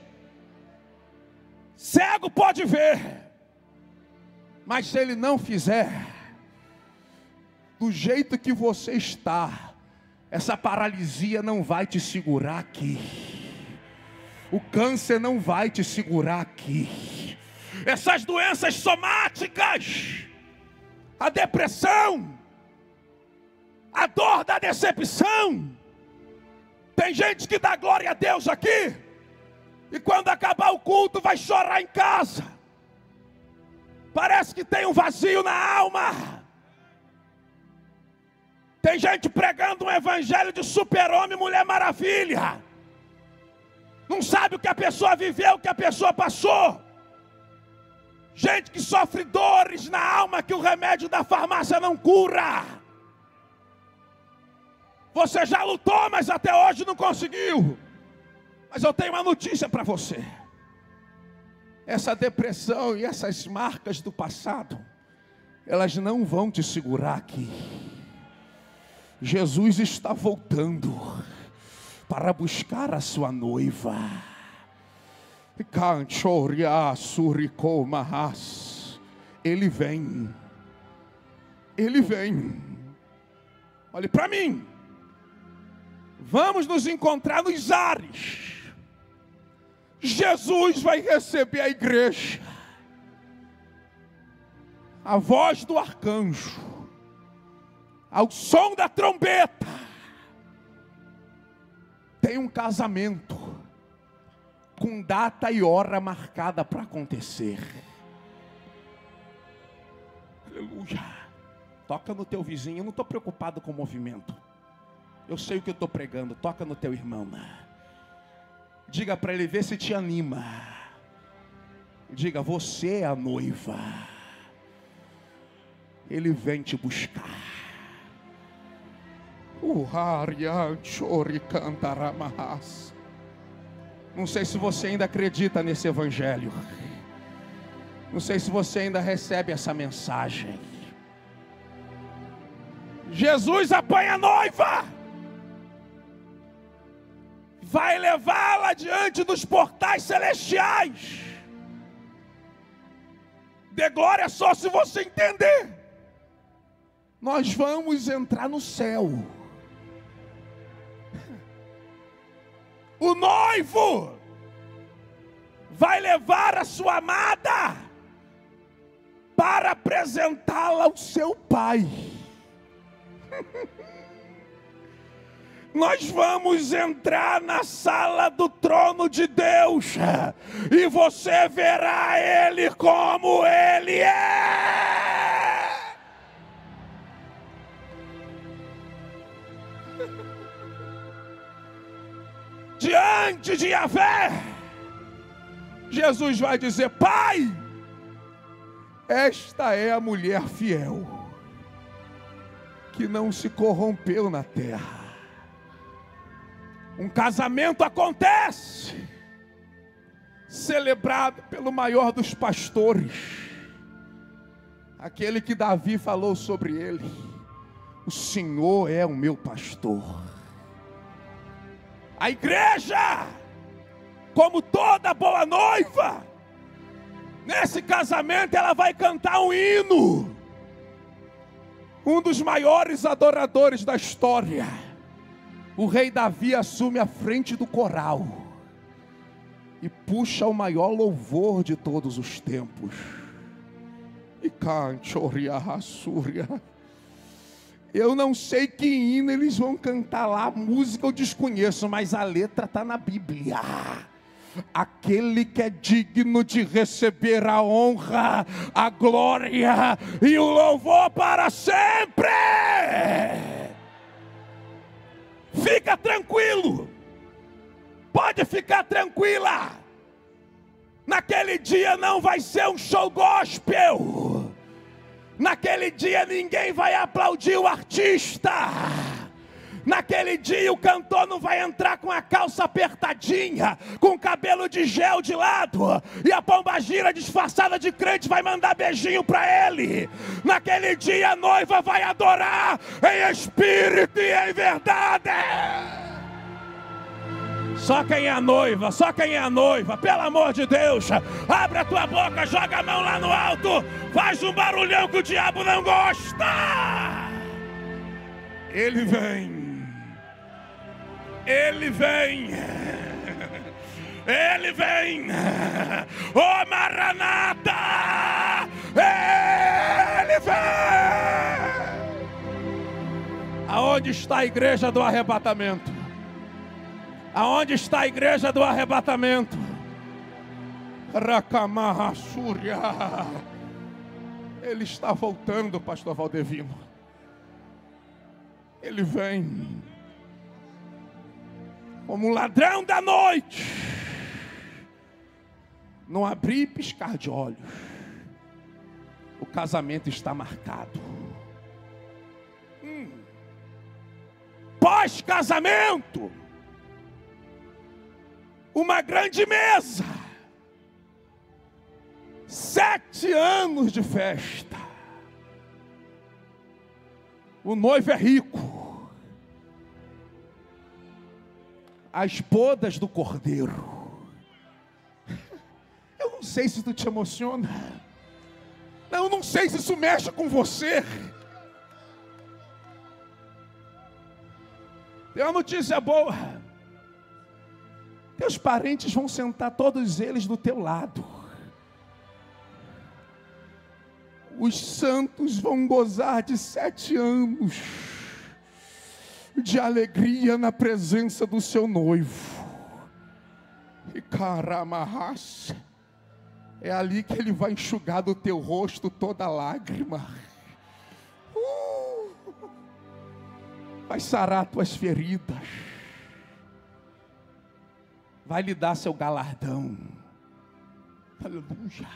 Cego pode ver. Mas se Ele não fizer, do jeito que você está, essa paralisia não vai te segurar aqui. O câncer não vai te segurar aqui. Essas doenças somáticas, a depressão, a dor da decepção. Tem gente que dá glória a Deus aqui, e quando acabar o culto vai chorar em casa. Parece que tem um vazio na alma. Tem gente pregando um evangelho de super-homem, mulher maravilha. Não sabe o que a pessoa viveu, o que a pessoa passou. Gente que sofre dores na alma que o remédio da farmácia não cura. Você já lutou, mas até hoje não conseguiu. Mas eu tenho uma notícia para você. Essa depressão e essas marcas do passado, elas não vão te segurar aqui. Jesus está voltando para buscar a sua noiva. Ele vem. Ele vem. Olhe para mim. Vamos nos encontrar nos ares. Jesus vai receber a igreja. A voz do arcanjo, ao som da trombeta. Tem um casamento com data e hora marcada para acontecer. Aleluia. Toca no teu vizinho. Eu não estou preocupado com o movimento. Eu sei o que eu estou pregando. Toca no teu irmão. Diga para ele, vê se te anima. Diga, você é a noiva. Ele vem te buscar. Não sei se você ainda acredita nesse evangelho. Não sei se você ainda recebe essa mensagem. Jesus apanha a noiva. Vai levá-la diante dos portais celestiais. Dê glória só se você entender. Nós vamos entrar no céu. O noivo vai levar a sua amada para apresentá-la ao seu pai. Nós vamos entrar na sala do trono de Deus e você verá Ele como Ele é. Diante de Yahvé, Jesus vai dizer: Pai, esta é a mulher fiel, que não se corrompeu na terra. Um casamento acontece, celebrado pelo maior dos pastores, aquele que Davi falou sobre ele: o Senhor é o meu pastor. A igreja, como toda boa noiva, nesse casamento ela vai cantar um hino. Um dos maiores adoradores da história, o rei Davi, assume a frente do coral e puxa o maior louvor de todos os tempos. E cante, eu não sei que hino eles vão cantar lá, a música eu desconheço, mas a letra está na Bíblia. Aquele que é digno de receber a honra, a glória e o louvor para sempre. Fica tranquilo, pode ficar tranquila. Naquele dia não vai ser um show gospel. Naquele dia ninguém vai aplaudir o artista. Naquele dia o cantor não vai entrar com a calça apertadinha, com o cabelo de gel de lado, e a pombagira disfarçada de crente vai mandar beijinho para ele. Naquele dia a noiva vai adorar em espírito e em verdade. Só quem é a noiva, só quem é a noiva, pelo amor de Deus, abre a tua boca, joga a mão lá no alto, faz um barulhão que o diabo não gosta. Ele vem, ele vem, ele vem, oh Maranata, ele vem. Aonde está a igreja do arrebatamento? Aonde está a igreja do arrebatamento? Rakamarra Súria. Ele está voltando, pastor Valdevino. Ele vem como um ladrão da noite. Não abrir e piscar de olhos. O casamento está marcado. Pós-casamento, uma grande mesa, 7 anos de festa. O noivo é rico, as bodas do cordeiro. Eu não sei se isso te emociona, eu não sei se isso mexe com você. Tem uma notícia boa. Teus parentes vão sentar todos eles do teu lado. Os santos vão gozar de 7 anos de alegria na presença do seu noivo. E caramarras, é ali que ele vai enxugar do teu rosto toda lágrima. Vai sarar tuas feridas. Vai lhe dar seu galardão. Aleluia.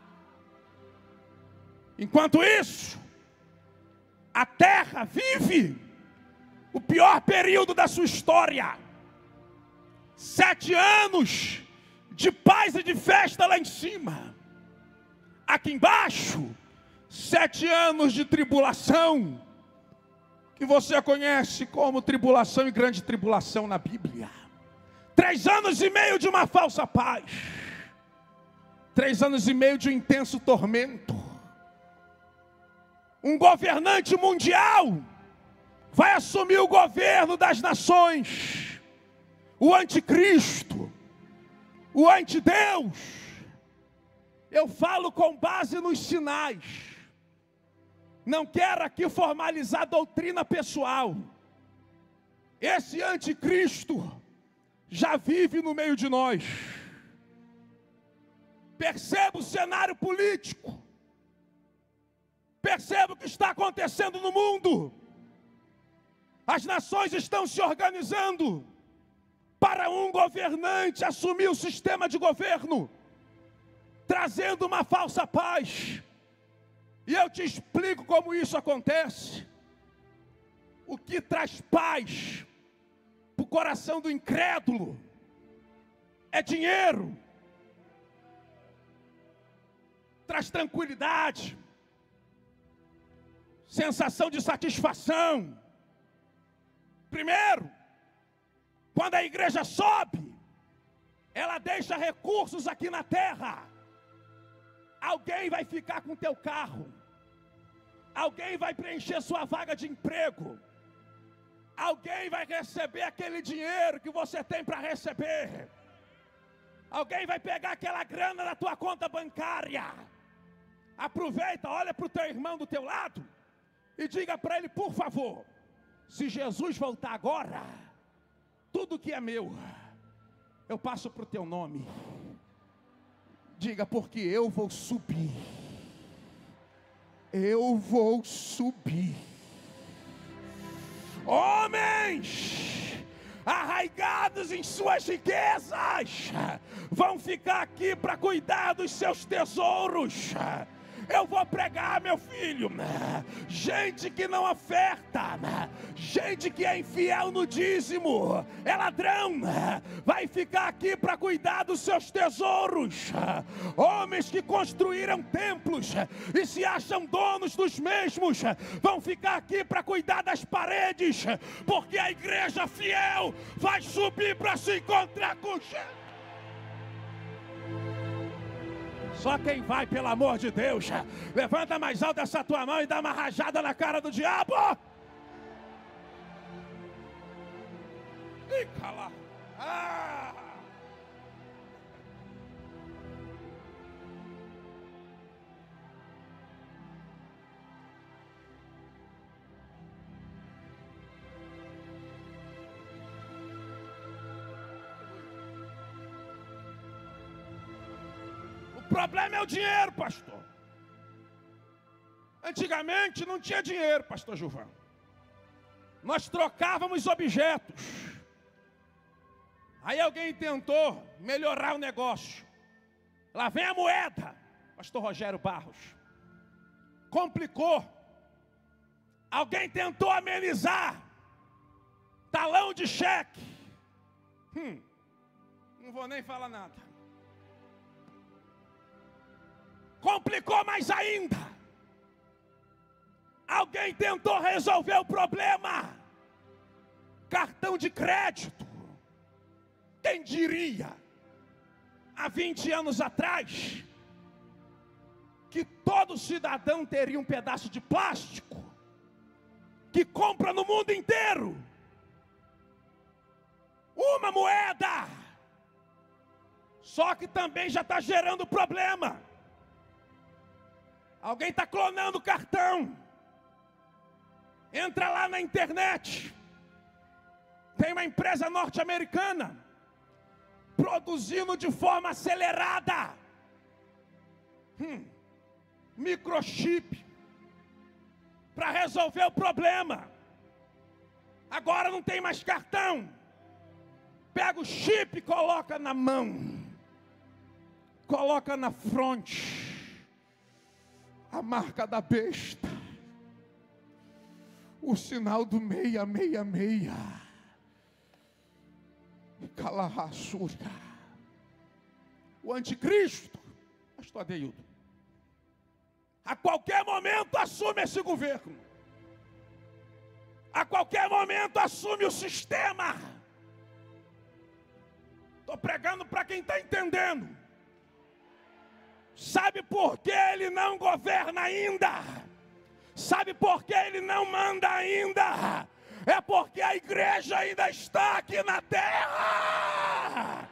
Enquanto isso, a terra vive o pior período da sua história. 7 anos de paz e de festa lá em cima. Aqui embaixo, 7 anos de tribulação, que você conhece como tribulação e grande tribulação na Bíblia. 3 anos e meio de uma falsa paz. 3 anos e meio de um intenso tormento. Um governante mundial vai assumir o governo das nações. O anticristo, o antideus. Eu falo com base nos sinais. Não quero aqui formalizar doutrina pessoal. Esse anticristo já vive no meio de nós. Perceba o cenário político. Perceba o que está acontecendo no mundo. As nações estão se organizando para um governante assumir o sistema de governo, trazendo uma falsa paz. E eu te explico como isso acontece. O que traz paz para o coração do incrédulo é dinheiro. Traz tranquilidade, sensação de satisfação. Primeiro, quando a igreja sobe, ela deixa recursos aqui na terra. Alguém vai ficar com teu carro. Alguém vai preencher sua vaga de emprego. Alguém vai receber aquele dinheiro que você tem para receber. Alguém vai pegar aquela grana da tua conta bancária. Aproveita, olha para o teu irmão do teu lado e diga para ele, por favor, se Jesus voltar agora, tudo que é meu, eu passo para o teu nome. Diga, porque eu vou subir. Eu vou subir. Homens arraigados em suas riquezas vão ficar aqui para cuidar dos seus tesouros. eu vou pregar, meu filho. Gente que não oferta, gente que é infiel no dízimo, é ladrão, vai ficar aqui para cuidar dos seus tesouros. Homens que construíram templos e se acham donos dos mesmos, vão ficar aqui para cuidar das paredes, porque a igreja fiel vai subir para se encontrar com Jesus. Só quem vai, pelo amor de Deus, levanta mais alto essa tua mão e dá uma rajada na cara do diabo. E cala. O problema é o dinheiro, pastor. Antigamente não tinha dinheiro, pastor Gilvan. Nós trocávamos objetos. Aí alguém tentou melhorar o negócio. Lá vem a moeda, pastor Rogério Barros. Complicou. Alguém tentou amenizar. Talão de cheque. Não vou nem falar nada. Complicou mais ainda. Alguém tentou resolver o problema. Cartão de crédito. Quem diria, há 20 anos atrás, que todo cidadão teria um pedaço de plástico que compra no mundo inteiro uma moeda. Só que também já está gerando problema. Alguém está clonando o cartão. Entra lá na internet. Tem uma empresa norte-americana produzindo de forma acelerada microchip para resolver o problema. Agora não tem mais cartão. Pega o chip e coloca na mão. Coloca na fronte. A marca da besta, o sinal do 666, Calahassúria, o anticristo, pastor Adeildo, a qualquer momento assume esse governo, a qualquer momento assume o sistema. Estou pregando para quem está entendendo. Sabe por que ele não governa ainda? Sabe por que ele não manda ainda? É porque a igreja ainda está aqui na terra.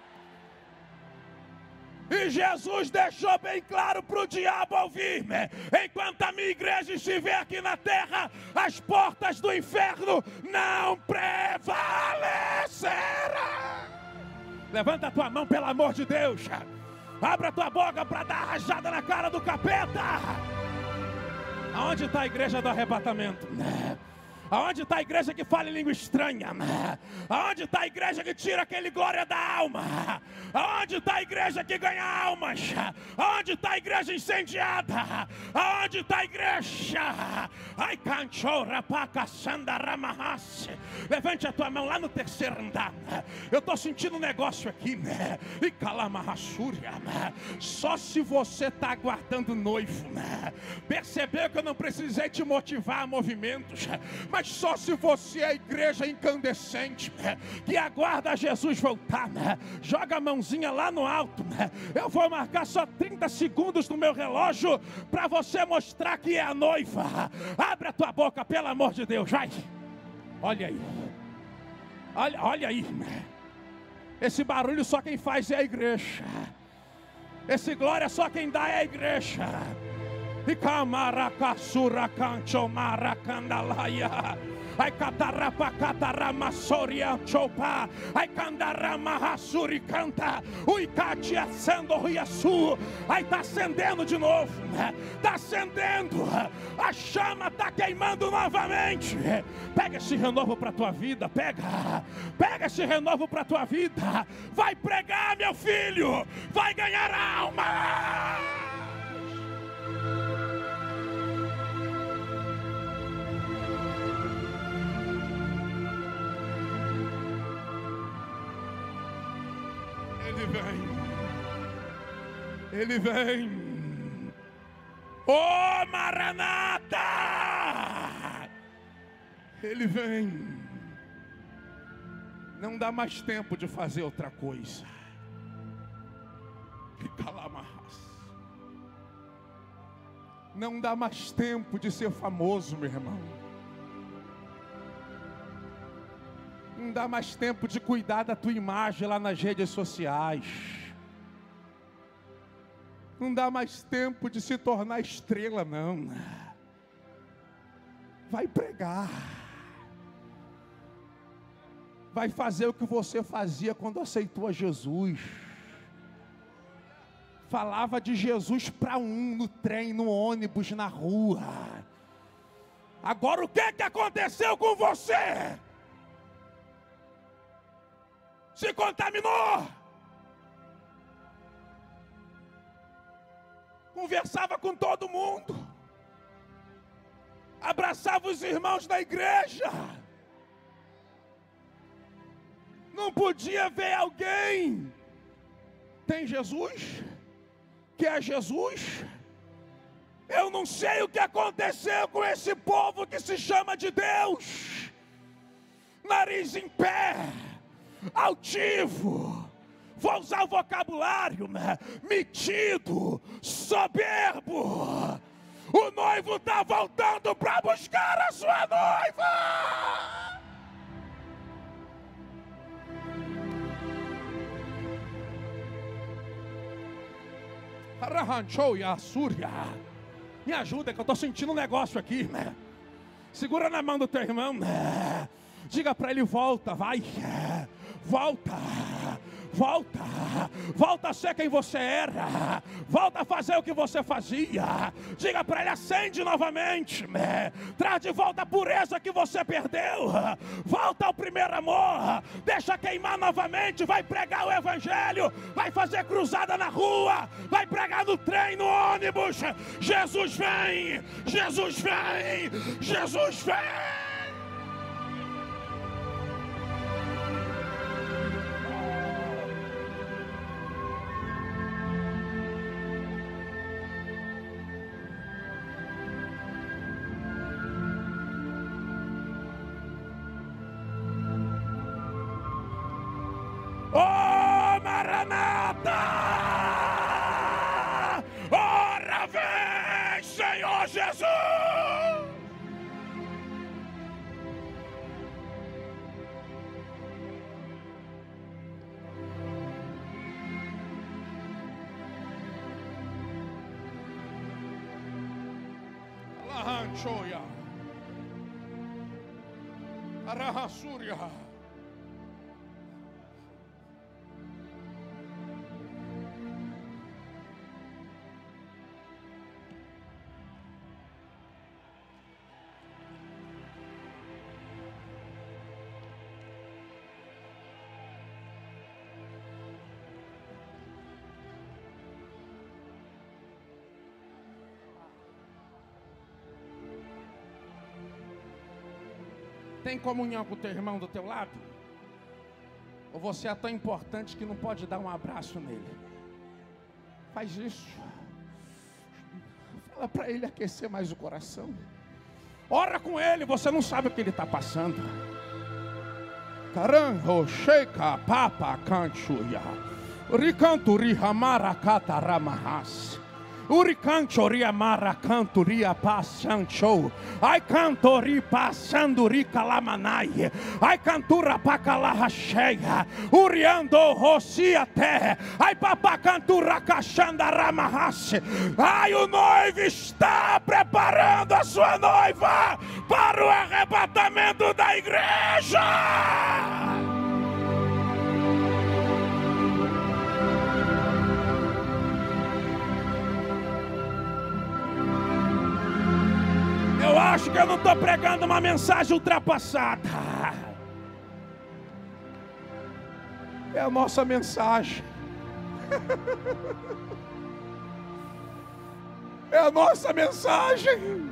E Jesus deixou bem claro para o diabo ouvir: enquanto a minha igreja estiver aqui na terra, as portas do inferno não prevalecerão. Levanta a tua mão, pelo amor de Deus. Abra a tua boca para dar rajada na cara do capeta. Aonde está a igreja do arrebatamento? Aonde está a igreja que fala em língua estranha? Aonde está a igreja que tira aquele glória da alma? Aonde está a igreja que ganha almas? Aonde está a igreja incendiada? Aonde está a igreja? Ai, canchora, paca, sandaramahas. Levante a tua mão lá no terceiro andar. Eu estou sentindo um negócio aqui. E calamahassúria. Só se você está aguardando noivo. Percebeu que eu não precisei te motivar a movimentos, mas só se você é a igreja incandescente que aguarda Jesus voltar. Joga a mãozinha lá no alto. Eu vou marcar só 30 segundos no meu relógio para você mostrar que é a noiva. Abre a tua boca, pelo amor de Deus, vai. Olha aí. Olha aí. Esse barulho só quem faz é a igreja. Esse glória só quem dá é a igreja. E camaracasura cancho maracandalaia. Ai catarapa catarama soria chopa. Ai candarama rasuri canta. Ui catia sendo riaçu. Ai tá acendendo de novo. Tá acendendo. A chama tá queimando novamente. Pega esse renovo pra tua vida. Pega esse renovo pra tua vida. Vai pregar, meu filho. Vai ganhar alma. Ele vem. Ele vem. Oh, Maranata! Ele vem. Não dá mais tempo de fazer outra coisa. Não dá mais tempo de ser famoso, meu irmão. Não dá mais tempo de cuidar da tua imagem lá nas redes sociais. Não dá mais tempo de se tornar estrela, não. Vai pregar. Vai fazer o que você fazia quando aceitou a Jesus. Falava de Jesus para no trem, no ônibus, na rua. Agora o que aconteceu com você? Se contaminou. Conversava com todo mundo. Abraçava os irmãos da igreja. Não podia ver alguém. Tem Jesus? Quer Jesus? Eu não sei o que aconteceu com esse povo que se chama de Deus. Nariz em pé, altivo, vou usar o vocabulário, metido, soberbo. O noivo está voltando para buscar a sua noiva. Arranchou e a Súria. Me ajuda que eu estou sentindo um negócio aqui. Segura na mão do teu irmão. Diga para ele, volta, vai. Volta. Volta. Volta a ser quem você era. Volta a fazer o que você fazia. Diga para ele, acende novamente. Traz de volta a pureza que você perdeu. Volta ao primeiro amor. Deixa queimar novamente. Vai pregar o evangelho. Vai fazer cruzada na rua. Vai pregar no trem, no ônibus. Jesus vem. Jesus vem. Jesus vem. Oh, Maranata! Ora vem, Senhor Jesus! Alahanchoya. Arahasuria. Tem comunhão com o teu irmão do teu lado? Ou você é tão importante que não pode dar um abraço nele? Faz isso. Fala para ele aquecer mais o coração. Ora com ele, você não sabe o que ele está passando. Caranjo, sheika, papa, canchuya. Ricanturi, hamara, cataramahas. Uricanchoria maracantoria passancho. Ai cantori passanduri calamanai. Ai cantura pacalaha cheia. Uriando rocia até. Ai papacantura cachanda ramahase. Ai, o noivo está preparando a sua noiva para o arrebatamento da igreja. Eu acho que eu não estou pregando uma mensagem ultrapassada. É a nossa mensagem. É a nossa mensagem.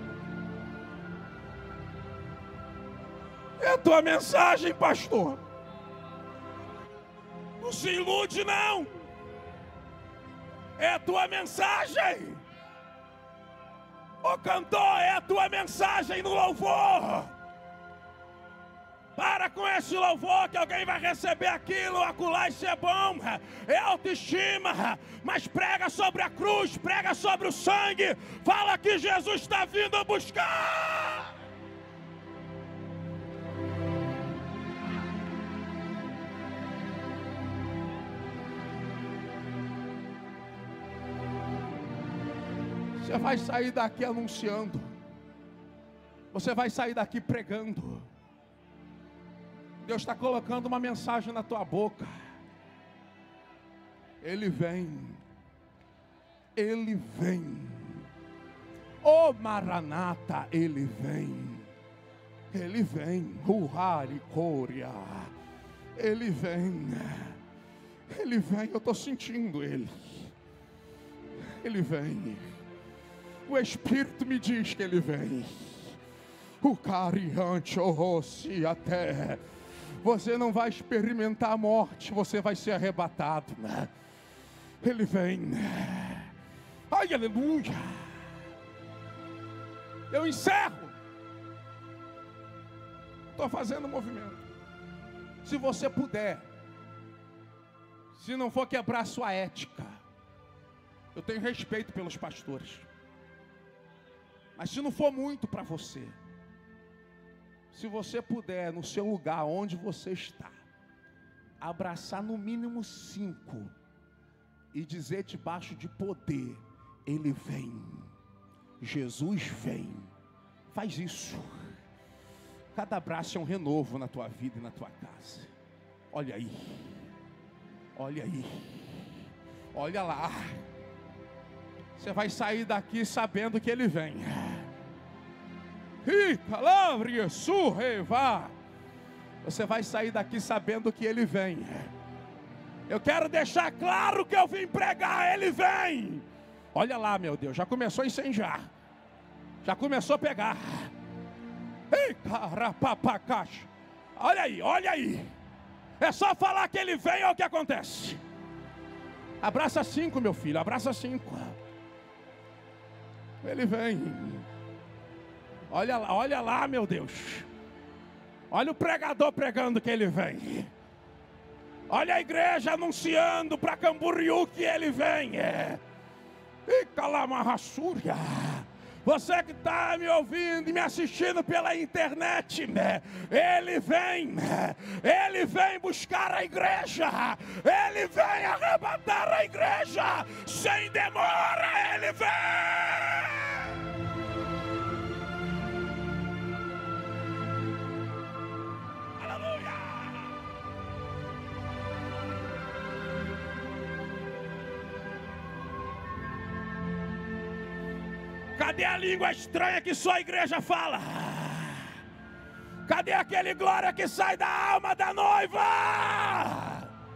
É a tua mensagem, pastor. Não se ilude, não. É a tua mensagem. Ô cantor, é a tua mensagem no louvor. Para com esse louvor que alguém vai receber aquilo, acolá, isso é bom. É autoestima. Mas prega sobre a cruz, prega sobre o sangue. Fala que Jesus está vindo buscar. Você vai sair daqui anunciando. Você vai sair daqui pregando. Deus está colocando uma mensagem na tua boca. Ele vem. Ele vem. Ô Maranata, Ele vem. Ele vem. Uraricória. Ele vem. Ele vem. Eu estou sentindo Ele. Ele vem. O Espírito me diz que Ele vem. O cariante, se até. Você não vai experimentar a morte, você vai ser arrebatado. Ele vem. Ai, aleluia. Eu encerro. Estou fazendo um movimento. Se você puder, se não for quebrar sua ética, eu tenho respeito pelos pastores. Mas se não for muito para você, se você puder, no seu lugar onde você está, abraçar no mínimo 5 e dizer debaixo de poder: Ele vem, Jesus vem. Faz isso. Cada abraço é um renovo na tua vida e na tua casa. Olha aí, olha aí, olha lá. Você vai sair daqui sabendo que Ele vem. E palavra surreva. Você vai sair daqui sabendo que Ele vem. Eu quero deixar claro que eu vim pregar. Ele vem. Olha lá, meu Deus, já começou a incendiar. Já começou a pegar. Ei, carapapacacha. Olha aí, olha aí. É só falar que Ele vem, olha o que acontece. Abraça 5, meu filho, abraça 5. Ele vem. Olha lá, meu Deus. Olha o pregador pregando que Ele vem. Olha a igreja anunciando para Camboriú que Ele vem. E calamarrassúria. Você que está me ouvindo e me assistindo pela internet, Ele vem. Ele vem buscar a igreja. Ele vem arrebatar a igreja. Sem demora, Ele vem. Cadê a língua estranha que só a igreja fala? Cadê aquele glória que sai da alma da noiva?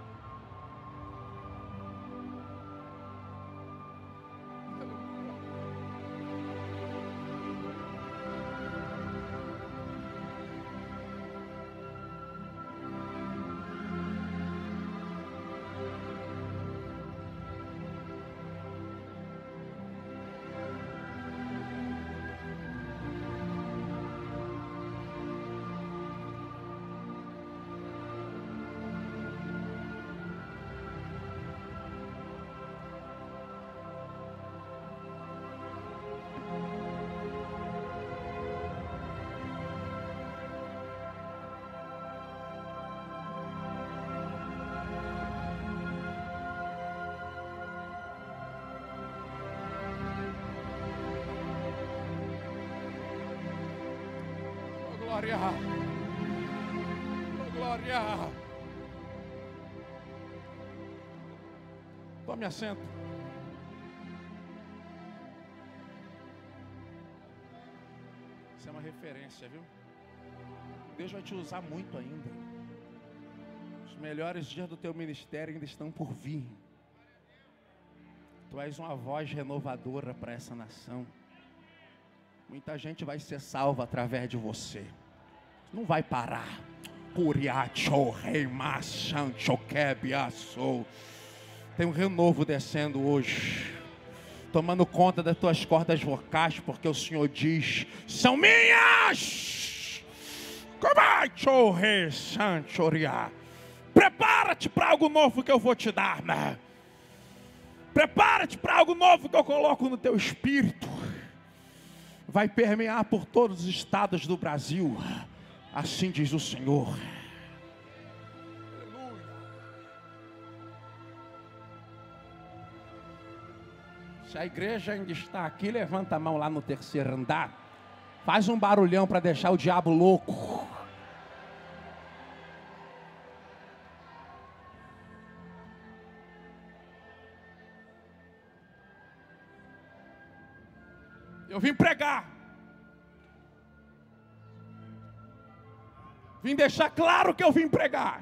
Glória, oh, glória. Tome assento. Isso é uma referência, viu? Deus vai te usar muito ainda. Os melhores dias do teu ministério ainda estão por vir. Tu és uma voz renovadora para essa nação. Muita gente vai ser salva através de você. Não vai parar. Tem um renovo descendo hoje, tomando conta das tuas cordas vocais, porque o Senhor diz: são minhas. Prepara-te para algo novo que eu vou te dar, né? Prepara-te para algo novo que eu coloco no teu espírito. Vai permear por todos os estados do Brasil. Assim diz o Senhor. Aleluia. Se a igreja ainda está aqui, levanta a mão lá no terceiro andar. Faz um barulhão para deixar o diabo louco. Eu vim pregar. Vim deixar claro que eu vim pregar.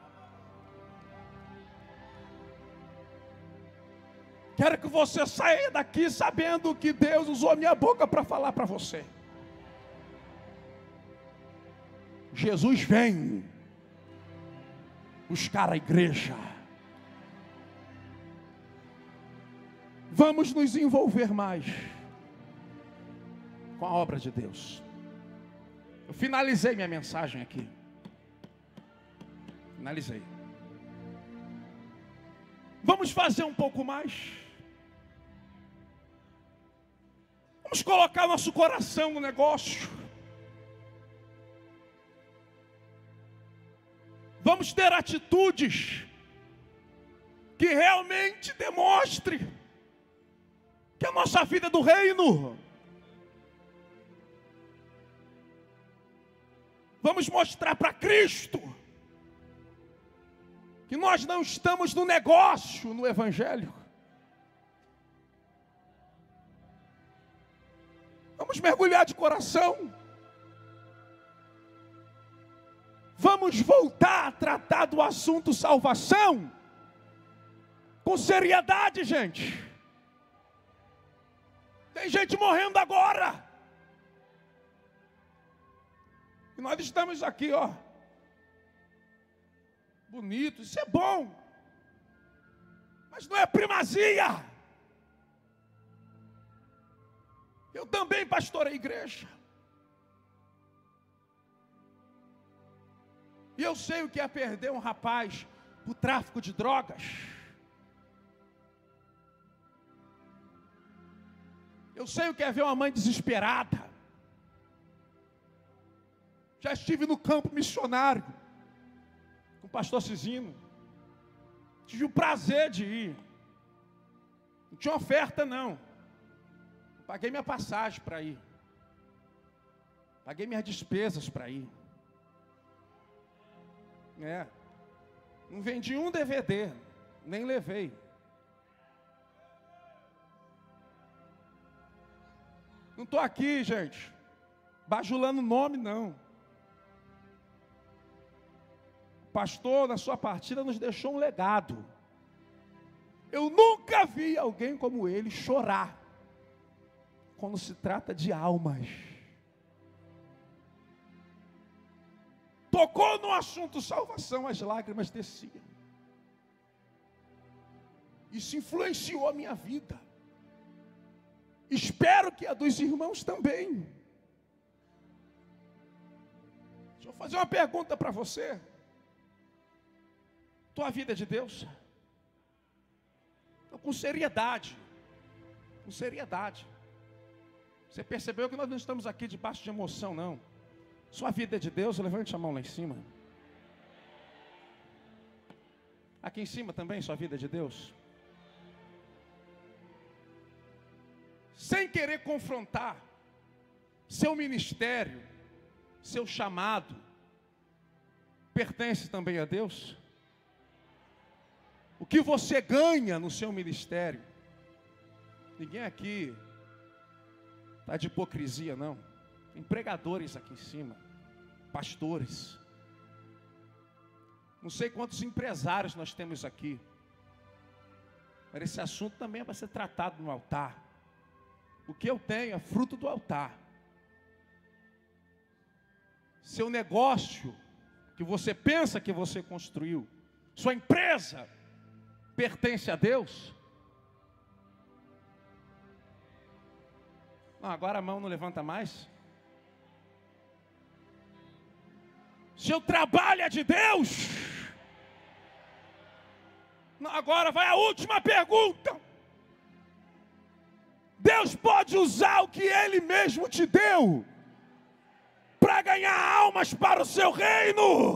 Quero que você saia daqui sabendo que Deus usou a minha boca para falar para você. Jesus vem buscar a igreja. Vamos nos envolver mais com a obra de Deus. Eu finalizei minha mensagem aqui. Finalizei. Vamos fazer um pouco mais. Vamos colocar nosso coração no negócio. Vamos ter atitudes que realmente demonstre que a nossa vida é do reino. Vamos mostrar para Cristo que nós não estamos no negócio, no evangelho. Vamos mergulhar de coração. Vamos voltar a tratar do assunto salvação com seriedade, gente. Tem gente morrendo agora. E nós estamos aqui, ó. Bonito, isso é bom. Mas não é primazia. Eu também pastorei igreja. E eu sei o que é perder um rapaz por tráfico de drogas. Eu sei o que é ver uma mãe desesperada. Já estive no campo missionário com o pastor Cizino. Tive o prazer de ir. Não tinha oferta, não. Paguei minha passagem para ir. Paguei minhas despesas para ir. Não vendi um DVD, nem levei. Não estou aqui, gente, bajulando o nome, não. O pastor, na sua partida, nos deixou um legado. Eu nunca vi alguém como ele chorar quando se trata de almas. Tocou no assunto salvação, as lágrimas desciam. Isso influenciou a minha vida. Espero que a dos irmãos também. Deixa eu fazer uma pergunta para você. Tua vida é de Deus? Então, com seriedade. Com seriedade. Você percebeu que nós não estamos aqui debaixo de emoção, não. Sua vida é de Deus? Levante a mão lá em cima. Aqui em cima também, sua vida é de Deus? Sem querer confrontar, seu ministério, seu chamado, pertence também a Deus? O que você ganha no seu ministério? Ninguém aqui está de hipocrisia, não. Tem pregadores aqui em cima, pastores. Não sei quantos empresários nós temos aqui. Mas esse assunto também vai ser tratado no altar. O que eu tenho é fruto do altar. Seu negócio que você pensa que você construiu, sua empresa pertence a Deus? Não, agora a mão não levanta mais. Seu trabalho é de Deus? Não, agora vai a última pergunta. Deus pode usar o que Ele mesmo te deu para ganhar almas para o seu reino?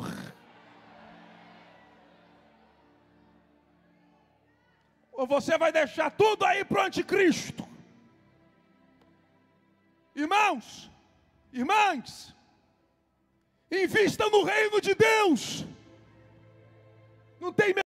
Ou você vai deixar tudo aí para o anticristo? Irmãos, irmãs, invista no reino de Deus. Não tem